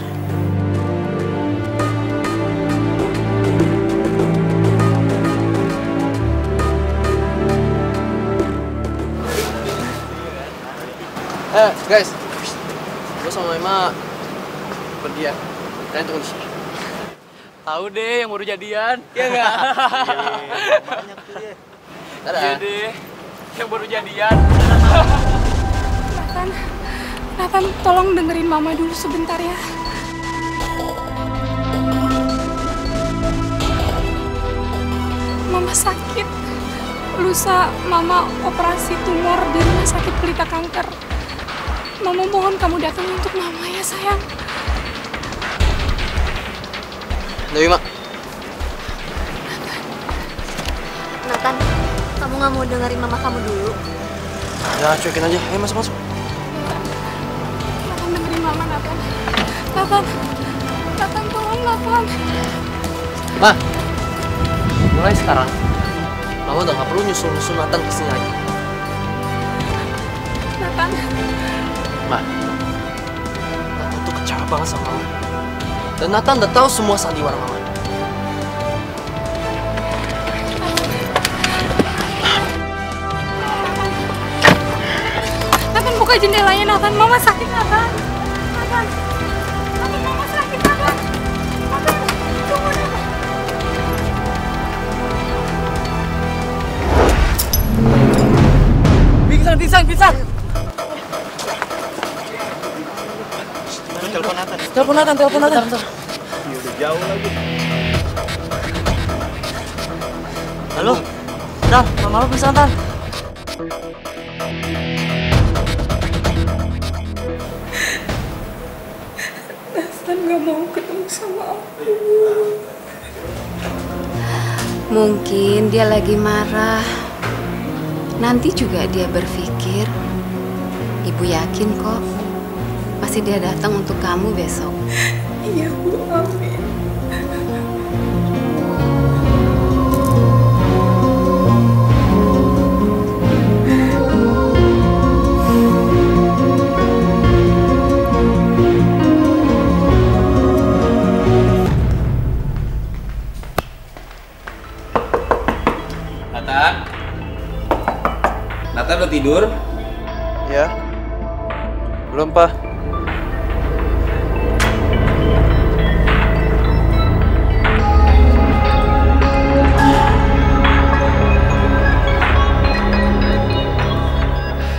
Guys, gue sama Emma pergi ya. Kalian tunggu di sini. Tahu deh yang baru jadian, ya nggak? Banyak tuh ya. Iya deh, yang baru jadian. Nathan, tolong dengerin Mama dulu sebentar ya. Mama sakit. Lusa Mama operasi tumor di rumah sakit Pelita Kanker. Mama mohon kamu datang untuk Mama ya sayang. Dewi, Mak. Nathan, kamu nggak mau dengerin mama kamu dulu? Ya, cuekin aja. Ayo masuk. Nathan dengerin Mama, Nathan. Nathan tolong Nathan. Ma, mulai sekarang, Mama udah nggak perlu nyusul Nathan kesini lagi. Nathan. Ma, Nathan tuh kecewa banget sama Mama. Dan Nathan udah tahu semua sandiwara Mama. Nathan buka jendelanya Nathan. Mama sakit Nathan. Nathan Mama sakit Nathan. Nathan, tunggu Nathan. Pingsan. Telepon Nathan. Telepon Nathan. Iya, udah jauh lagi. Halo, Tan, Mama lo pingsan, Tan. Nathan gak mau ketemu sama aku. Mungkin dia lagi marah. Nanti juga dia berpikir, Ibu yakin kok, pasti dia datang untuk kamu besok. Iya Bu, amin. Nathan udah tidur? Ya. Belum, Pak.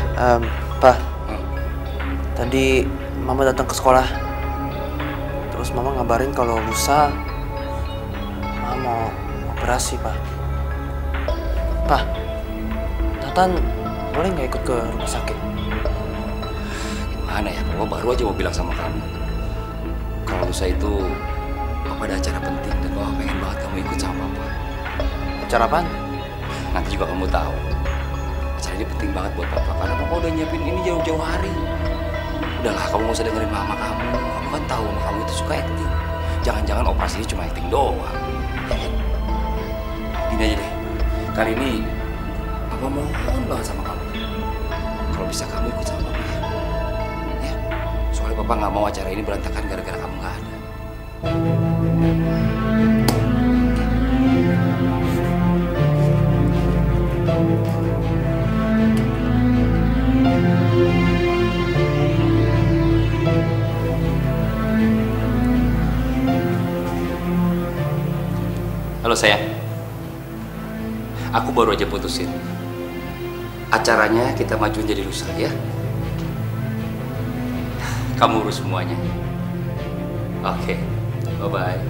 Pak. Tadi Mama datang ke sekolah. Terus Mama ngabarin kalau lusa Mama mau operasi, Pak. Pak, Nathan boleh nggak ikut ke rumah sakit? Gimana ya, Papa baru aja mau bilang sama kamu. Kalau lusa itu Papa ada acara penting dan Papa pengen banget kamu ikut sama Papa. Acara apaan? Nanti juga kamu tahu. Acara ini penting banget buat Papa karena Papa udah nyiapin ini jauh-jauh hari. Udahlah, kamu nggak usah dengerin mama kamu. Kamu kan tahu mama kamu itu suka acting. Jangan-jangan operasi ini cuma acting doang. Ya kan? Gini aja deh. Kali ini Papa mohon banget sama kamu. Kalau bisa kamu ikut sama Papa ya. Ya. Soalnya Papa nggak mau acara ini berantakan gara-gara kamu nggak ada. Halo sayang, aku baru aja putusin. Acaranya kita majuin jadi lusa ya. Kamu urus semuanya. Oke, bye-bye.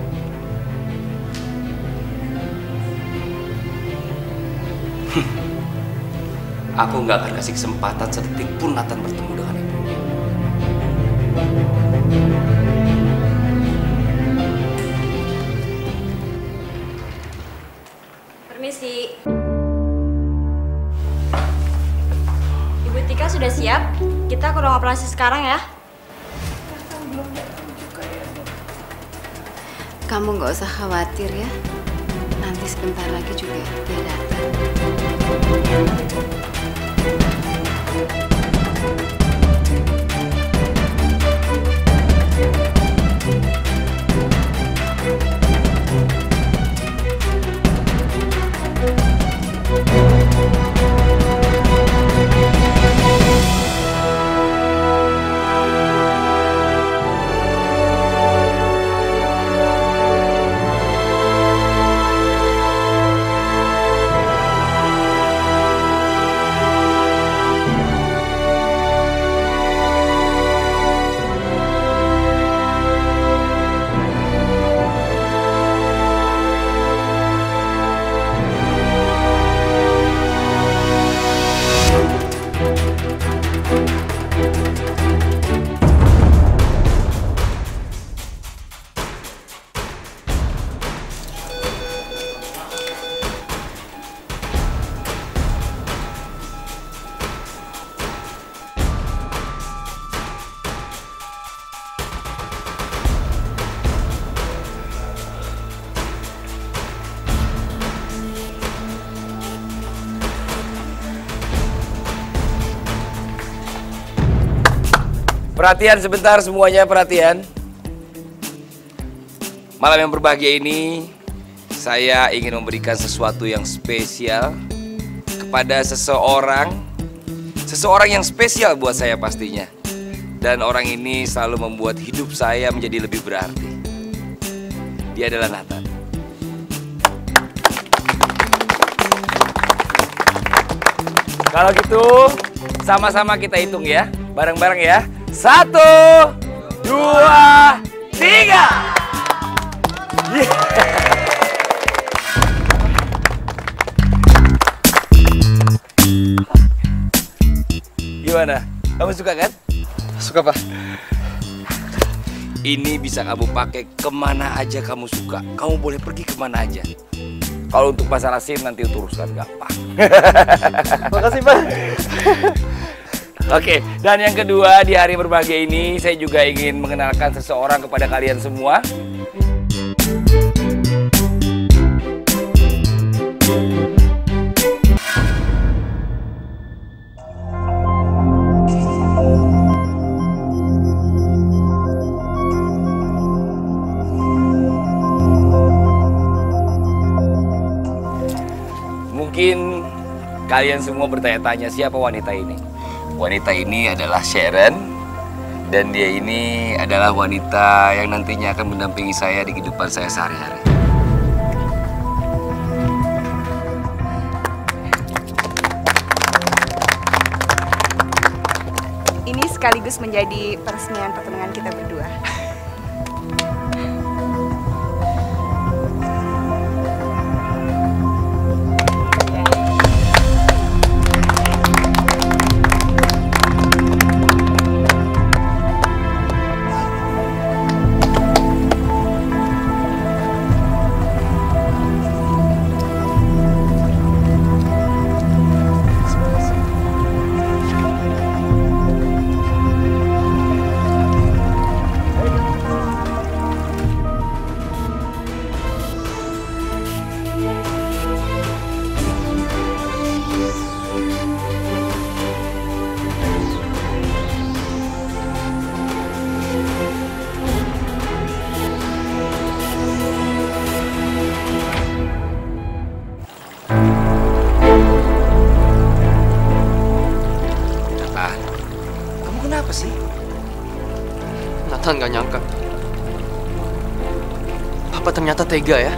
Aku nggak akan kasih kesempatan sedetik pun Nathan bertemu dengan ibunya. Permisi. Ibu Tika sudah siap? Kita ke ruang operasi sekarang ya. Kamu nggak usah khawatir ya. Nanti sebentar lagi juga dia datang. Perhatian sebentar semuanya, perhatian. Malam yang berbahagia ini, saya ingin memberikan sesuatu yang spesial kepada seseorang yang spesial buat saya pastinya. Dan orang ini selalu membuat hidup saya menjadi lebih berarti. Dia adalah Nathan. Kalau gitu, sama-sama kita hitung ya, bareng-bareng ya. 1, 2, 3. Gimana? Kamu suka kan? Suka, Pak. Ini bisa kamu pakai kemana aja kamu suka. Kamu boleh pergi kemana aja. Kalau untuk masalah SIM nanti uruskan gampang. Makasih, Pak. Oke, dan yang kedua di hari berbahagia ini saya juga ingin mengenalkan seseorang kepada kalian semua. Mungkin kalian semua bertanya-tanya siapa wanita ini. Wanita ini adalah Sharon, dan dia ini adalah wanita yang nantinya akan mendampingi saya di kehidupan saya sehari-hari. Ini sekaligus menjadi peresmian pertunangan kita berdua. gak nyangka. Papa ternyata tega ya.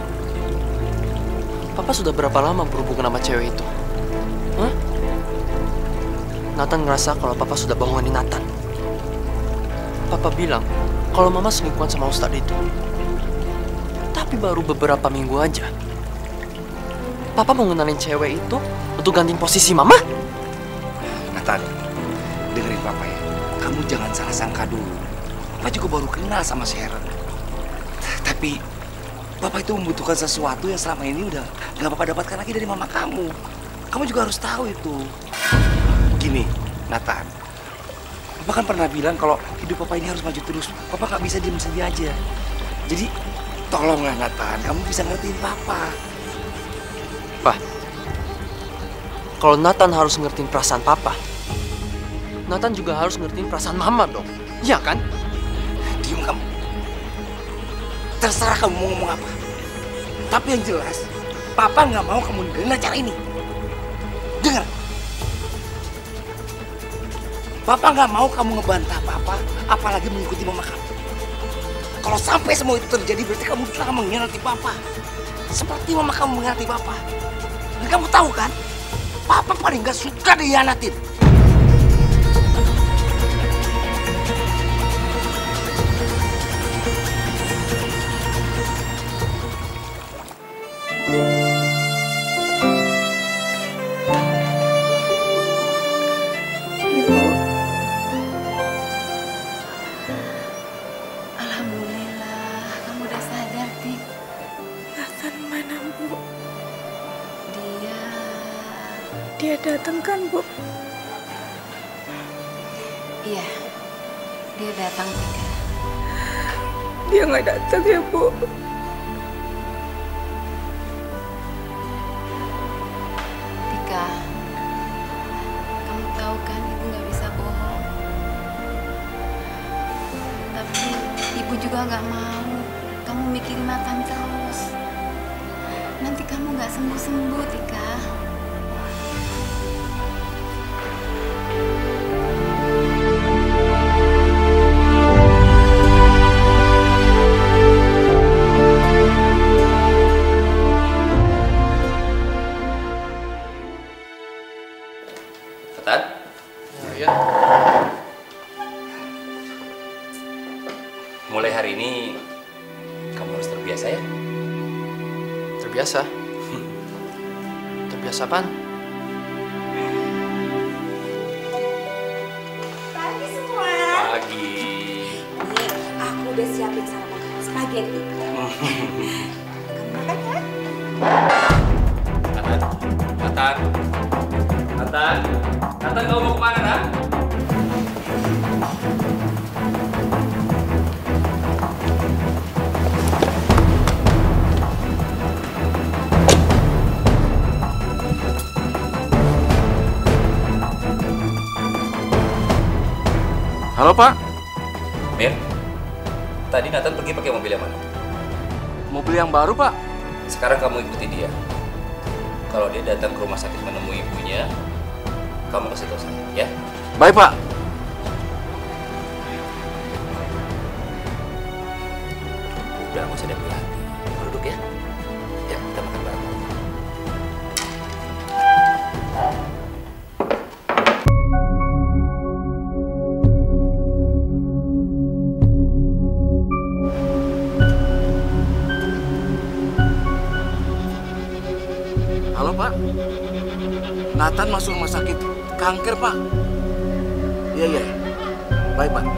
Papa sudah berapa lama berhubungan sama cewek itu? Hah? Nathan ngerasa kalau Papa sudah bohongin Nathan. Papa bilang kalau Mama selingkuhan sama Ustadz itu. Tapi baru beberapa minggu aja, Papa mau ngenalin cewek itu untuk gantiin posisi Mama? Nathan, dengerin Papa ya. Kamu jangan salah sangka dulu. Papa juga baru kenal sama Sharon. Tapi Papa itu membutuhkan sesuatu yang selama ini udah gak Papa dapatkan lagi dari Mama kamu. Kamu juga harus tahu itu. Gini, Nathan. Papa kan pernah bilang kalau hidup Papa ini harus maju terus. Papa gak bisa diem saja aja. Jadi, tolonglah Nathan, kamu bisa ngertiin Papa. Pak, kalau Nathan harus ngertiin perasaan Papa, Nathan juga harus ngertiin perasaan Mama dong. Iya kan? Diam kamu. Terserah kamu mau ngomong apa. Tapi yang jelas, Papa nggak mau kamu dengerin acara ini. Dengar. Papa nggak mau kamu ngebantah Papa, apalagi mengikuti Mama kamu. Kalau sampai semua itu terjadi, berarti kamu telah mengkhianati Papa. Seperti Mama kamu mengkhianati Papa. Dan kamu tahu kan, Papa paling nggak suka dikhianatin. Dia datang kan, Bu? Iya, dia datang, Tika. Dia nggak datang ya, Bu? Tika, kamu tahu kan ibu nggak bisa bohong. Tapi ibu juga nggak mau kamu mikirin Nathan terus. Nanti kamu nggak sembuh-sembuh, Tika. Mulai hari ini kamu harus terbiasa ya. Terbiasa? Terbiasa apaan? Pagi semua. Pagi. Nih, aku udah siapin sarapan spaghetti. Kamu makan kan? Nathan, kamu mau kemana, Nak? Halo, Pak. Mir, tadi Nathan pergi pakai mobil yang mana? Mobil yang baru, Pak. Sekarang kamu ikuti dia. Kalau dia datang ke rumah sakit menemui ibunya, kamu kasih tahu saya, ya? Baik, Pak. Udah, nggak usah ada hati. Duduk ya. Ya, kita makan bareng. Halo, Pak. Nathan masuk rumah sakit kanker, Pak. Iya. Baik, Pak.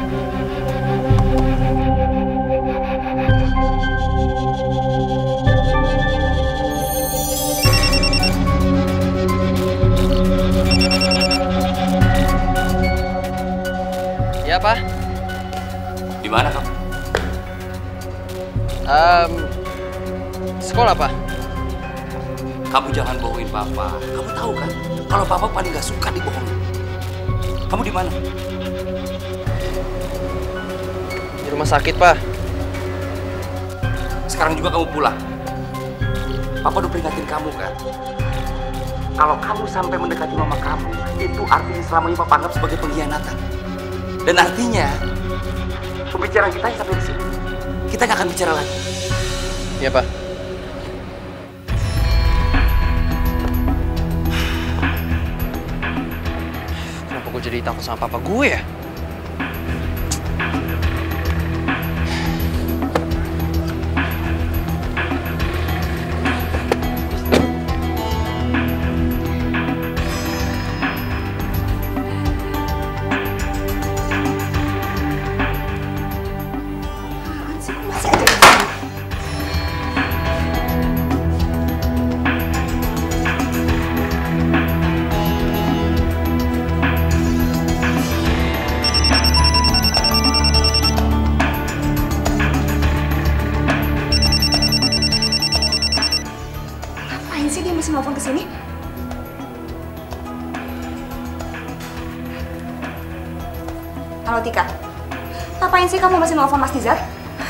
Ya, Pak. Di mana kamu? Sekolah, Pak. Kamu jangan bohongin Papa. Kamu tahu kan, kalau Papa paling gak suka dibohongin. Kamu di mana? Di rumah sakit, Pak. Sekarang juga kamu pulang. Papa udah peringatin kamu kan. Kalau kamu sampai mendekati mama kamu, itu artinya selama ini Papa anggap sebagai pengkhianatan. Dan artinya, Pembicaraan kita sampai di sini. Kita nggak akan bicara lagi. Iya, Pak. Kenapa gue jadi takut sama papa gue ya? Masih nelfon ke sini? Halo Tika, ngapain sih kamu masih nelfon Mas Nizar?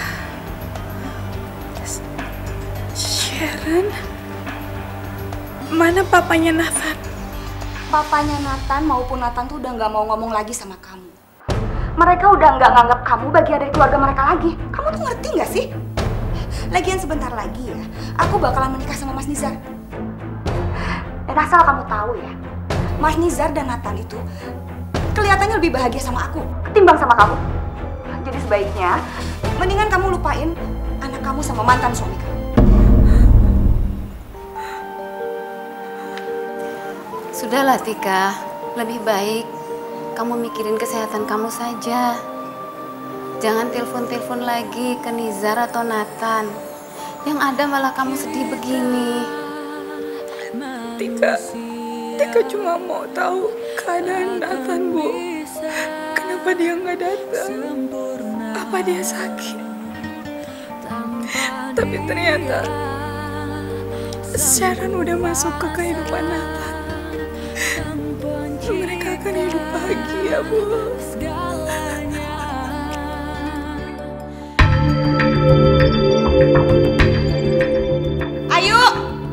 Sharon, mana papanya Nathan? Papanya Nathan maupun Nathan tuh udah nggak mau ngomong lagi sama kamu. Mereka udah nggak nganggap kamu bagian dari keluarga mereka lagi. Kamu tuh ngerti nggak sih? Lagian sebentar lagi ya, aku bakalan menikah sama Mas Nizar. Dan asal kamu tahu ya, Mas Nizar dan Nathan itu kelihatannya lebih bahagia sama aku ketimbang sama kamu. Jadi sebaiknya, mendingan kamu lupain anak kamu sama mantan suami kamu. Sudahlah Tika, lebih baik kamu mikirin kesehatan kamu saja. Jangan telepon-telepon lagi ke Nizar atau Nathan. Yang ada malah kamu sedih begini. Tika cuma mau tahu keadaan Nathan, Bu. Kenapa dia nggak datang? Apa dia sakit? Tapi ternyata Sharon udah masuk ke kehidupan Nathan. Mereka akan hidup bahagia, Bu. Ayu!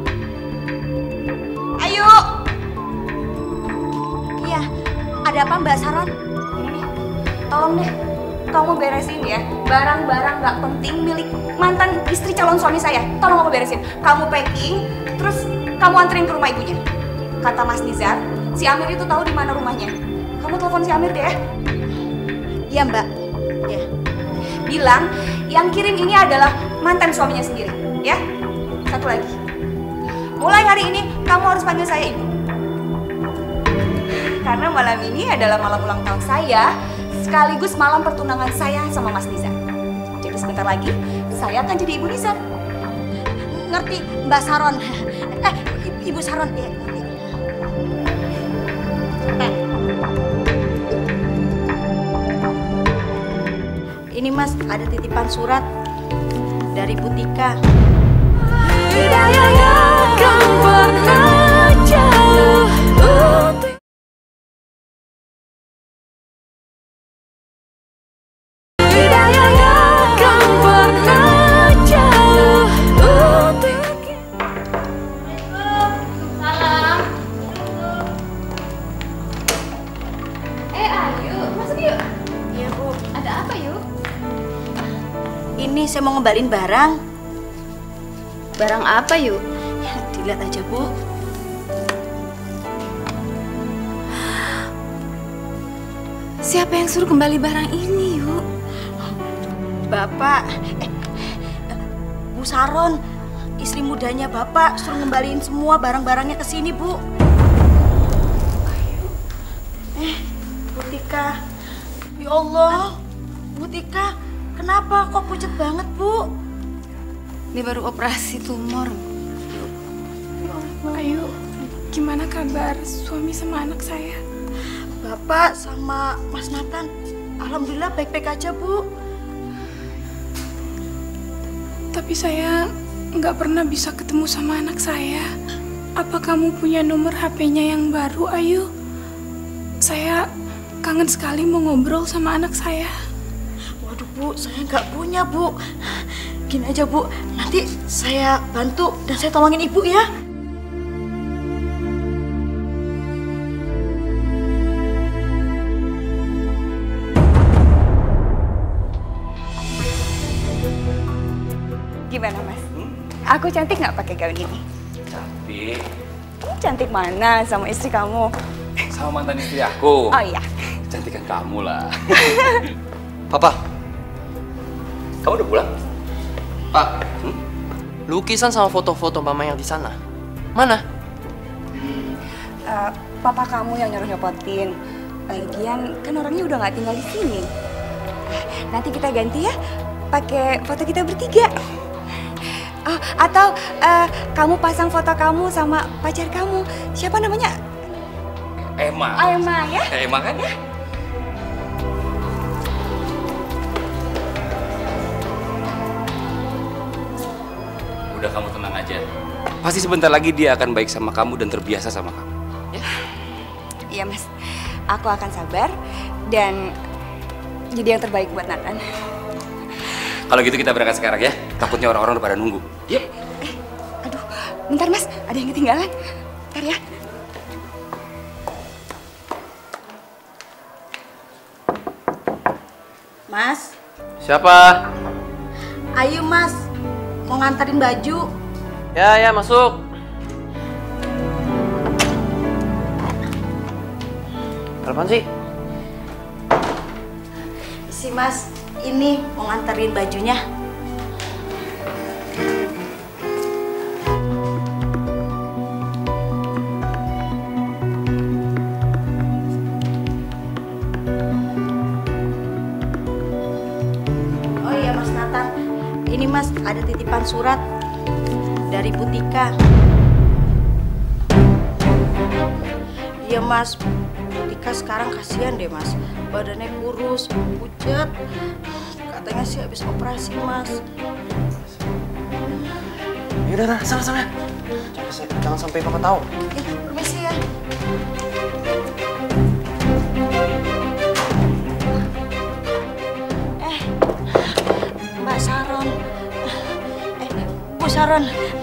Ayu! Iya, ada apa Mbak Sharon? Ini nih, tolong deh, kamu beresin ya barang-barang gak penting milik mantan istri calon suami saya. Tolong kamu beresin, kamu packing, terus kamu anterin ke rumah ibunya. Kata Mas Nizar, si Amir itu tahu di mana rumahnya. Kamu telepon si Amir deh ya. Iya Mbak, ya. Bilang yang kirim ini adalah mantan suaminya sendiri, ya. Satu lagi, mulai hari ini kamu harus panggil saya ibu. Karena malam ini adalah malam ulang tahun saya, sekaligus malam pertunangan saya sama Mas Nizar. Jadi sebentar lagi saya akan jadi ibu Nizar. Ngerti Mbak Sharon? Ibu Sharon, ya ngerti. Ini Mas, ada titipan surat dari Bu Tika. Tidak akan pernah jauh untuk tidak akan pernah jauh untuk Salam. Ayu, masuk yuk. Iya Bu. Ada apa yuk? Ini saya mau ngembalin barang. Barang apa yuk? Dilihat aja Bu. Siapa yang suruh kembali barang ini yuk? Bapak, Bu Sharon, istri mudanya Bapak suruh ngembaliin semua barang-barangnya ke sini Bu. Bu Tika, ya Allah, Bu Tika, kenapa kok pucet banget Bu? Dia baru operasi tumor. Ayu, gimana kabar suami sama anak saya? Bapak sama Mas Nathan, alhamdulillah baik-baik aja Bu. Tapi saya nggak pernah bisa ketemu sama anak saya. Apa kamu punya nomor HP-nya yang baru, Ayu? Saya kangen sekali mau ngobrol sama anak saya. Waduh Bu, saya nggak punya Bu. Gini aja Bu, nanti saya bantu dan saya tolongin Ibu ya. Gimana Mas? Aku cantik nggak pakai gaun ini? Cantik. Cantik mana sama istri kamu? Sama mantan istri aku. Oh iya. Cantikan kamu lah. Papa. Kamu udah pulang? Pak. Lukisan sama foto-foto mama yang di sana. Mana? Papa kamu yang nyuruh-nyopotin. Lagian kan orangnya udah nggak tinggal di sini. Nanti kita ganti ya, pakai foto kita bertiga. Oh, atau kamu pasang foto kamu sama pacar kamu. Siapa namanya? Emma. Emma ya? Emma kan? Ya. Udah, kamu tenang aja. Pasti sebentar lagi dia akan baik sama kamu dan terbiasa sama kamu. Ya? Iya Mas, aku akan sabar dan jadi yang terbaik buat Nathan. Kalau gitu kita berangkat sekarang ya. Takutnya orang-orang udah pada nunggu. Yuk. Aduh, bentar Mas, ada yang ketinggalan. Bentar ya. Mas. Siapa? Ayo Mas, mau nganterin baju. Ya, masuk. Apaan sih? Si Mas, ini mau nganterin bajunya. Oh iya Mas Nathan, ini Mas ada titipan surat dari Bu Tika. Iya Mas, Bu Tika sekarang kasihan deh Mas, badannya kurus, pucat. Katanya sih habis operasi Mas. Yaudah, sana. Jangan sampai papa tahu. Permisi ya. Mbak Sharon. Bu Sharon.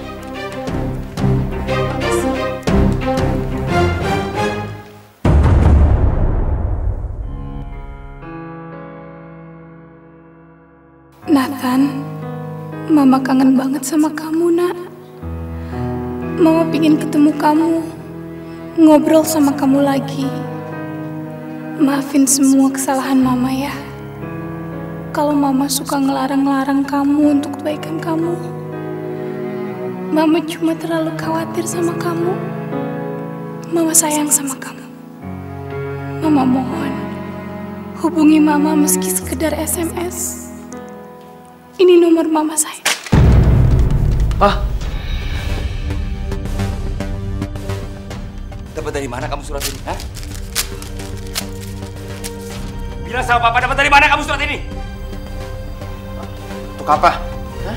Nathan, Mama kangen banget sama kamu, Nak. Mama pingin ketemu kamu, ngobrol sama kamu lagi. Maafin semua kesalahan Mama ya. Kalau Mama suka ngelarang-larang kamu untuk kebaikan kamu. Mama cuma terlalu khawatir sama kamu. Mama sayang sama kamu. Mama mohon, hubungi Mama meski sekedar SMS. Ini nomor Mama saya. Dapat dari mana kamu surat ini? Hah? Bilang sama Papa, dapat dari mana kamu surat ini? Untuk apa? Hah?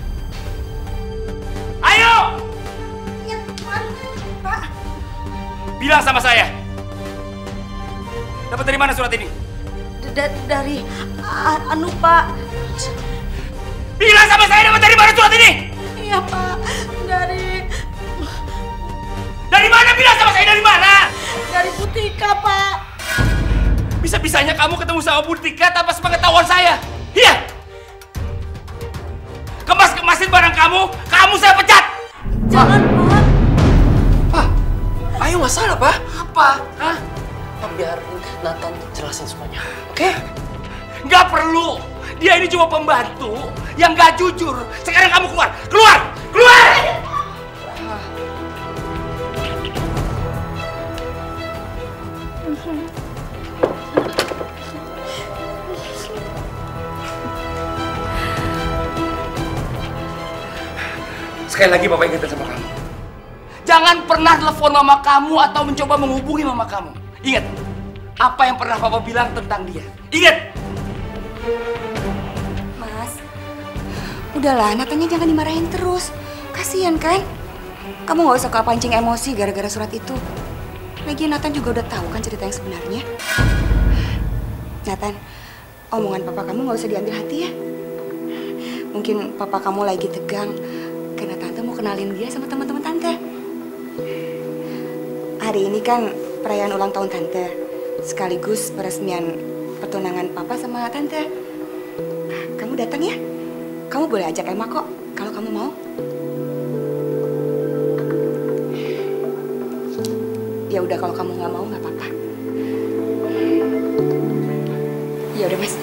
Ayo! Ya, Pak. Bilang sama saya. Dapat dari mana surat ini? Dari anu Pak. Bilang sama saya, dapat dari mana surat ini? Iya Pak, Dari mana? Bilang sama saya dari mana? Dari Bu Tika Pak. Bisa-bisanya kamu ketemu sama Bu Tika tanpa sepengetahuan saya. Iya. Kemas-kemasin barang kamu saya pecat. Jangan Pak. Ayo nggak salah, Pak. Apa? Hah? Biar Nathan jelasin semuanya, oke? Nggak perlu. Dia ini cuma pembantu yang nggak jujur. Sekarang kamu keluar, keluar! Sekali lagi Papa ingatkan sama kamu. Jangan pernah telepon mama kamu atau mencoba menghubungi mama kamu. Ingat, apa yang pernah Papa bilang tentang dia. Ingat! Mas, udahlah, Natanya jangan dimarahin terus. Kasian kan? Kamu nggak usah kepancing emosi gara-gara surat itu. Lagian Nathan juga udah tahu kan cerita yang sebenarnya. Nathan, omongan papa kamu nggak usah diambil hati ya. Mungkin papa kamu lagi tegang karena tante mau kenalin dia sama teman-teman tante. Hari ini kan perayaan ulang tahun tante, sekaligus peresmian pertunangan papa sama tante. Kamu datang ya? Kamu boleh ajak Emma kok, kalau kamu mau. Ya udah, kalau kamu nggak mau nggak apa-apa. Ya udah Mas.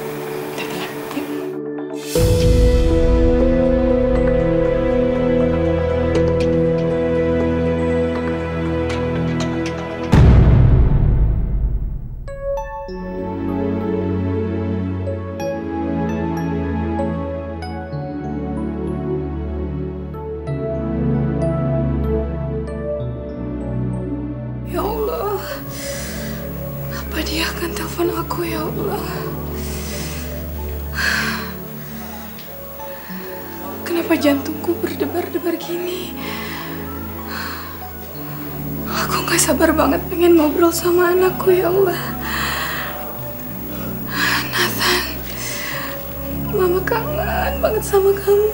Ya Allah, apa dia akan telepon aku ya Allah? Kenapa jantungku berdebar-debar gini? Aku gak sabar banget pengen ngobrol sama anakku ya Allah. Nathan, Mama kangen banget sama kamu.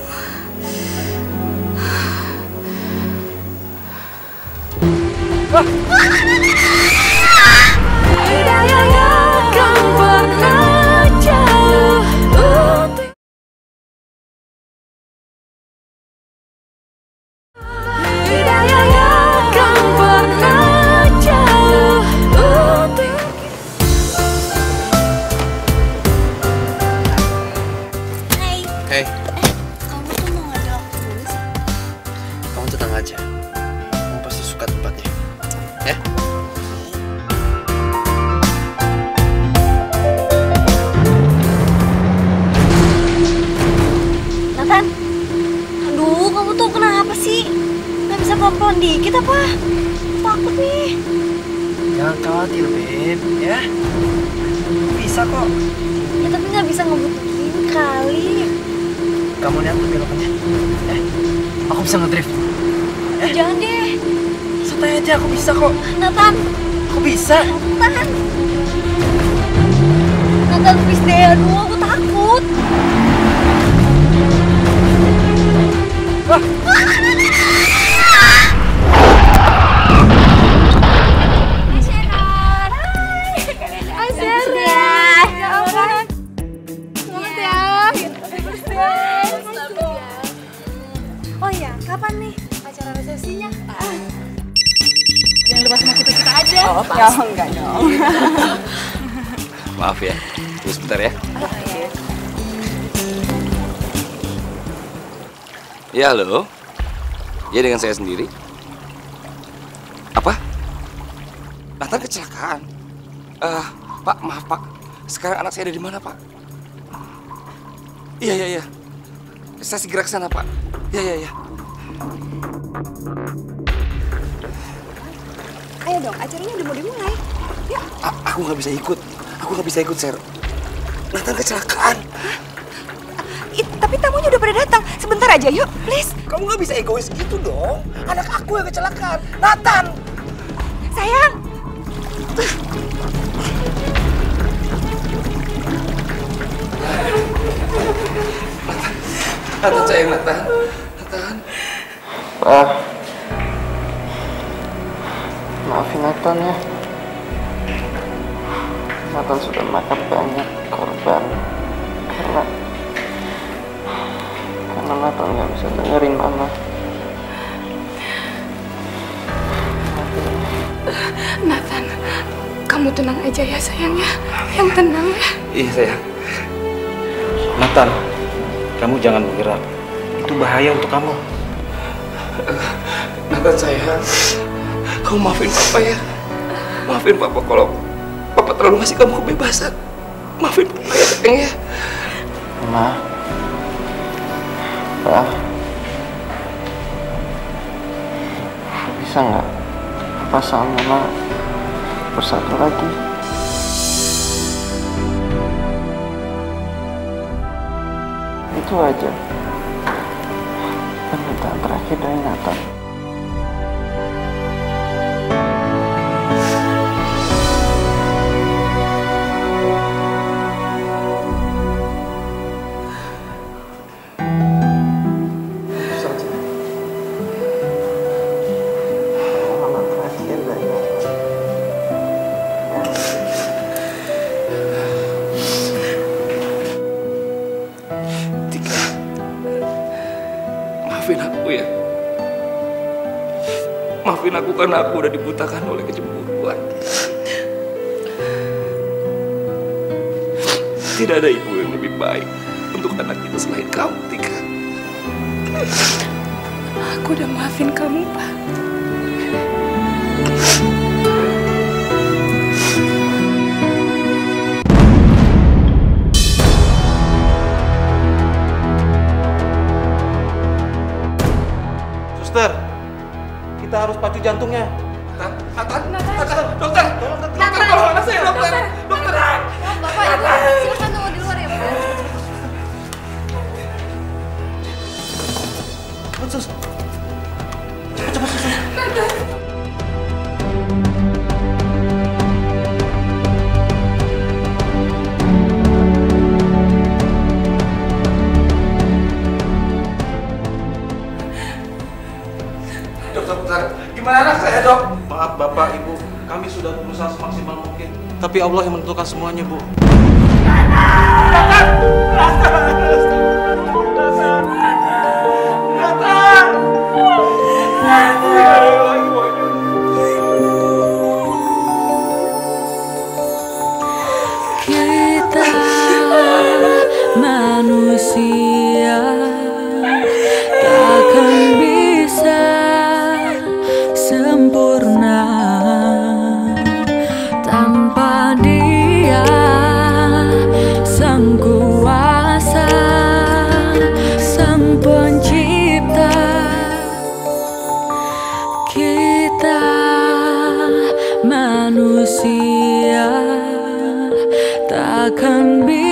Hidayahnya kan pernah jauh untuk Hidayahnya kan pernah jauh untuk Hei, Kamu tuh mau ngajak aku dulu sih? kamu tenang aja. Kamu pasti suka tempatnya. Ya? Nathan, aduh kamu tuh kenapa sih? Gak bisa pelan-pelan dikit apa? Takut nih. Jangan khawatir, Beb, ya. Bisa kok. Ya tapi gak bisa ngebuktiin kali. Kamu lihat tuh belokannya. Aku bisa ngedrift. Jangan deh. Santai aja, aku bisa kok. Nathan. Aku bisa. Nathan. Nathan, please deh. Aduh, aku takut. Oh iya, kapan nih acara resepsinya? Jangan lupa sama kita aja. Oh, ya enggak dong. Maaf ya, tunggu sebentar ya. Ya, halo. Ya, dengan saya sendiri. Apa? Nathan kecelakaan. Pak, maaf Pak. Sekarang anak saya ada di mana, Pak? Iya. Saya segera ke sana, Pak. Iya. Ayo dong, acaranya udah mau dimulai. Yuk. Aku nggak bisa ikut. Aku nggak bisa ikut, Ser. Nathan kecelakaan. Tapi tamunya udah pada datang. Sebentar aja, yuk, please. Kamu nggak bisa egois gitu dong. Anak aku yang kecelakaan. Nathan. Sayang. Nathan, sayang, Nathan. Pak, maafin Nathan ya. Nathan sudah makan banyak korban karena Nathan nggak bisa dengerin Mama. Nathan, kamu tenang aja ya sayang ya. Yang tenang ya. Iya, sayang. Nathan, kamu jangan bergerak. Itu bahaya untuk kamu. Nathan, sayang. Kamu maafin Papa ya. Maafin Papa kalau Papa terlalu ngasih kamu kebebasan. Maafin Papa ya, sayang ya. Ma, Pak, bisa nggak Papa sama Mama bersatu lagi? Itu aja permintaan terakhir dari Nathan. Maafin aku ya. Maafin aku karena aku udah dibutakan oleh kecemburuan. Tidak ada ibu yang lebih baik untuk anak kita selain kamu, Tika. Aku udah maafin kamu, Pak. Suster, kita harus pacu jantungnya. Dokter, tolong anak saya, dokter. Bapak, Ibu, silakan tunggu di luar ya, Bu. Cepet, Sus. Cepet, Sus. Dokter, gimana anak saya, Dok? Maaf Bapak, Ibu, kami sudah berusaha semaksimal mungkin. Tapi Allah yang menentukan semuanya, Bu. Kita manusia takkan bisa sempurna tanpa Dia, Sang Kuasa, Sang Pencipta. Kita manusia takkan bisa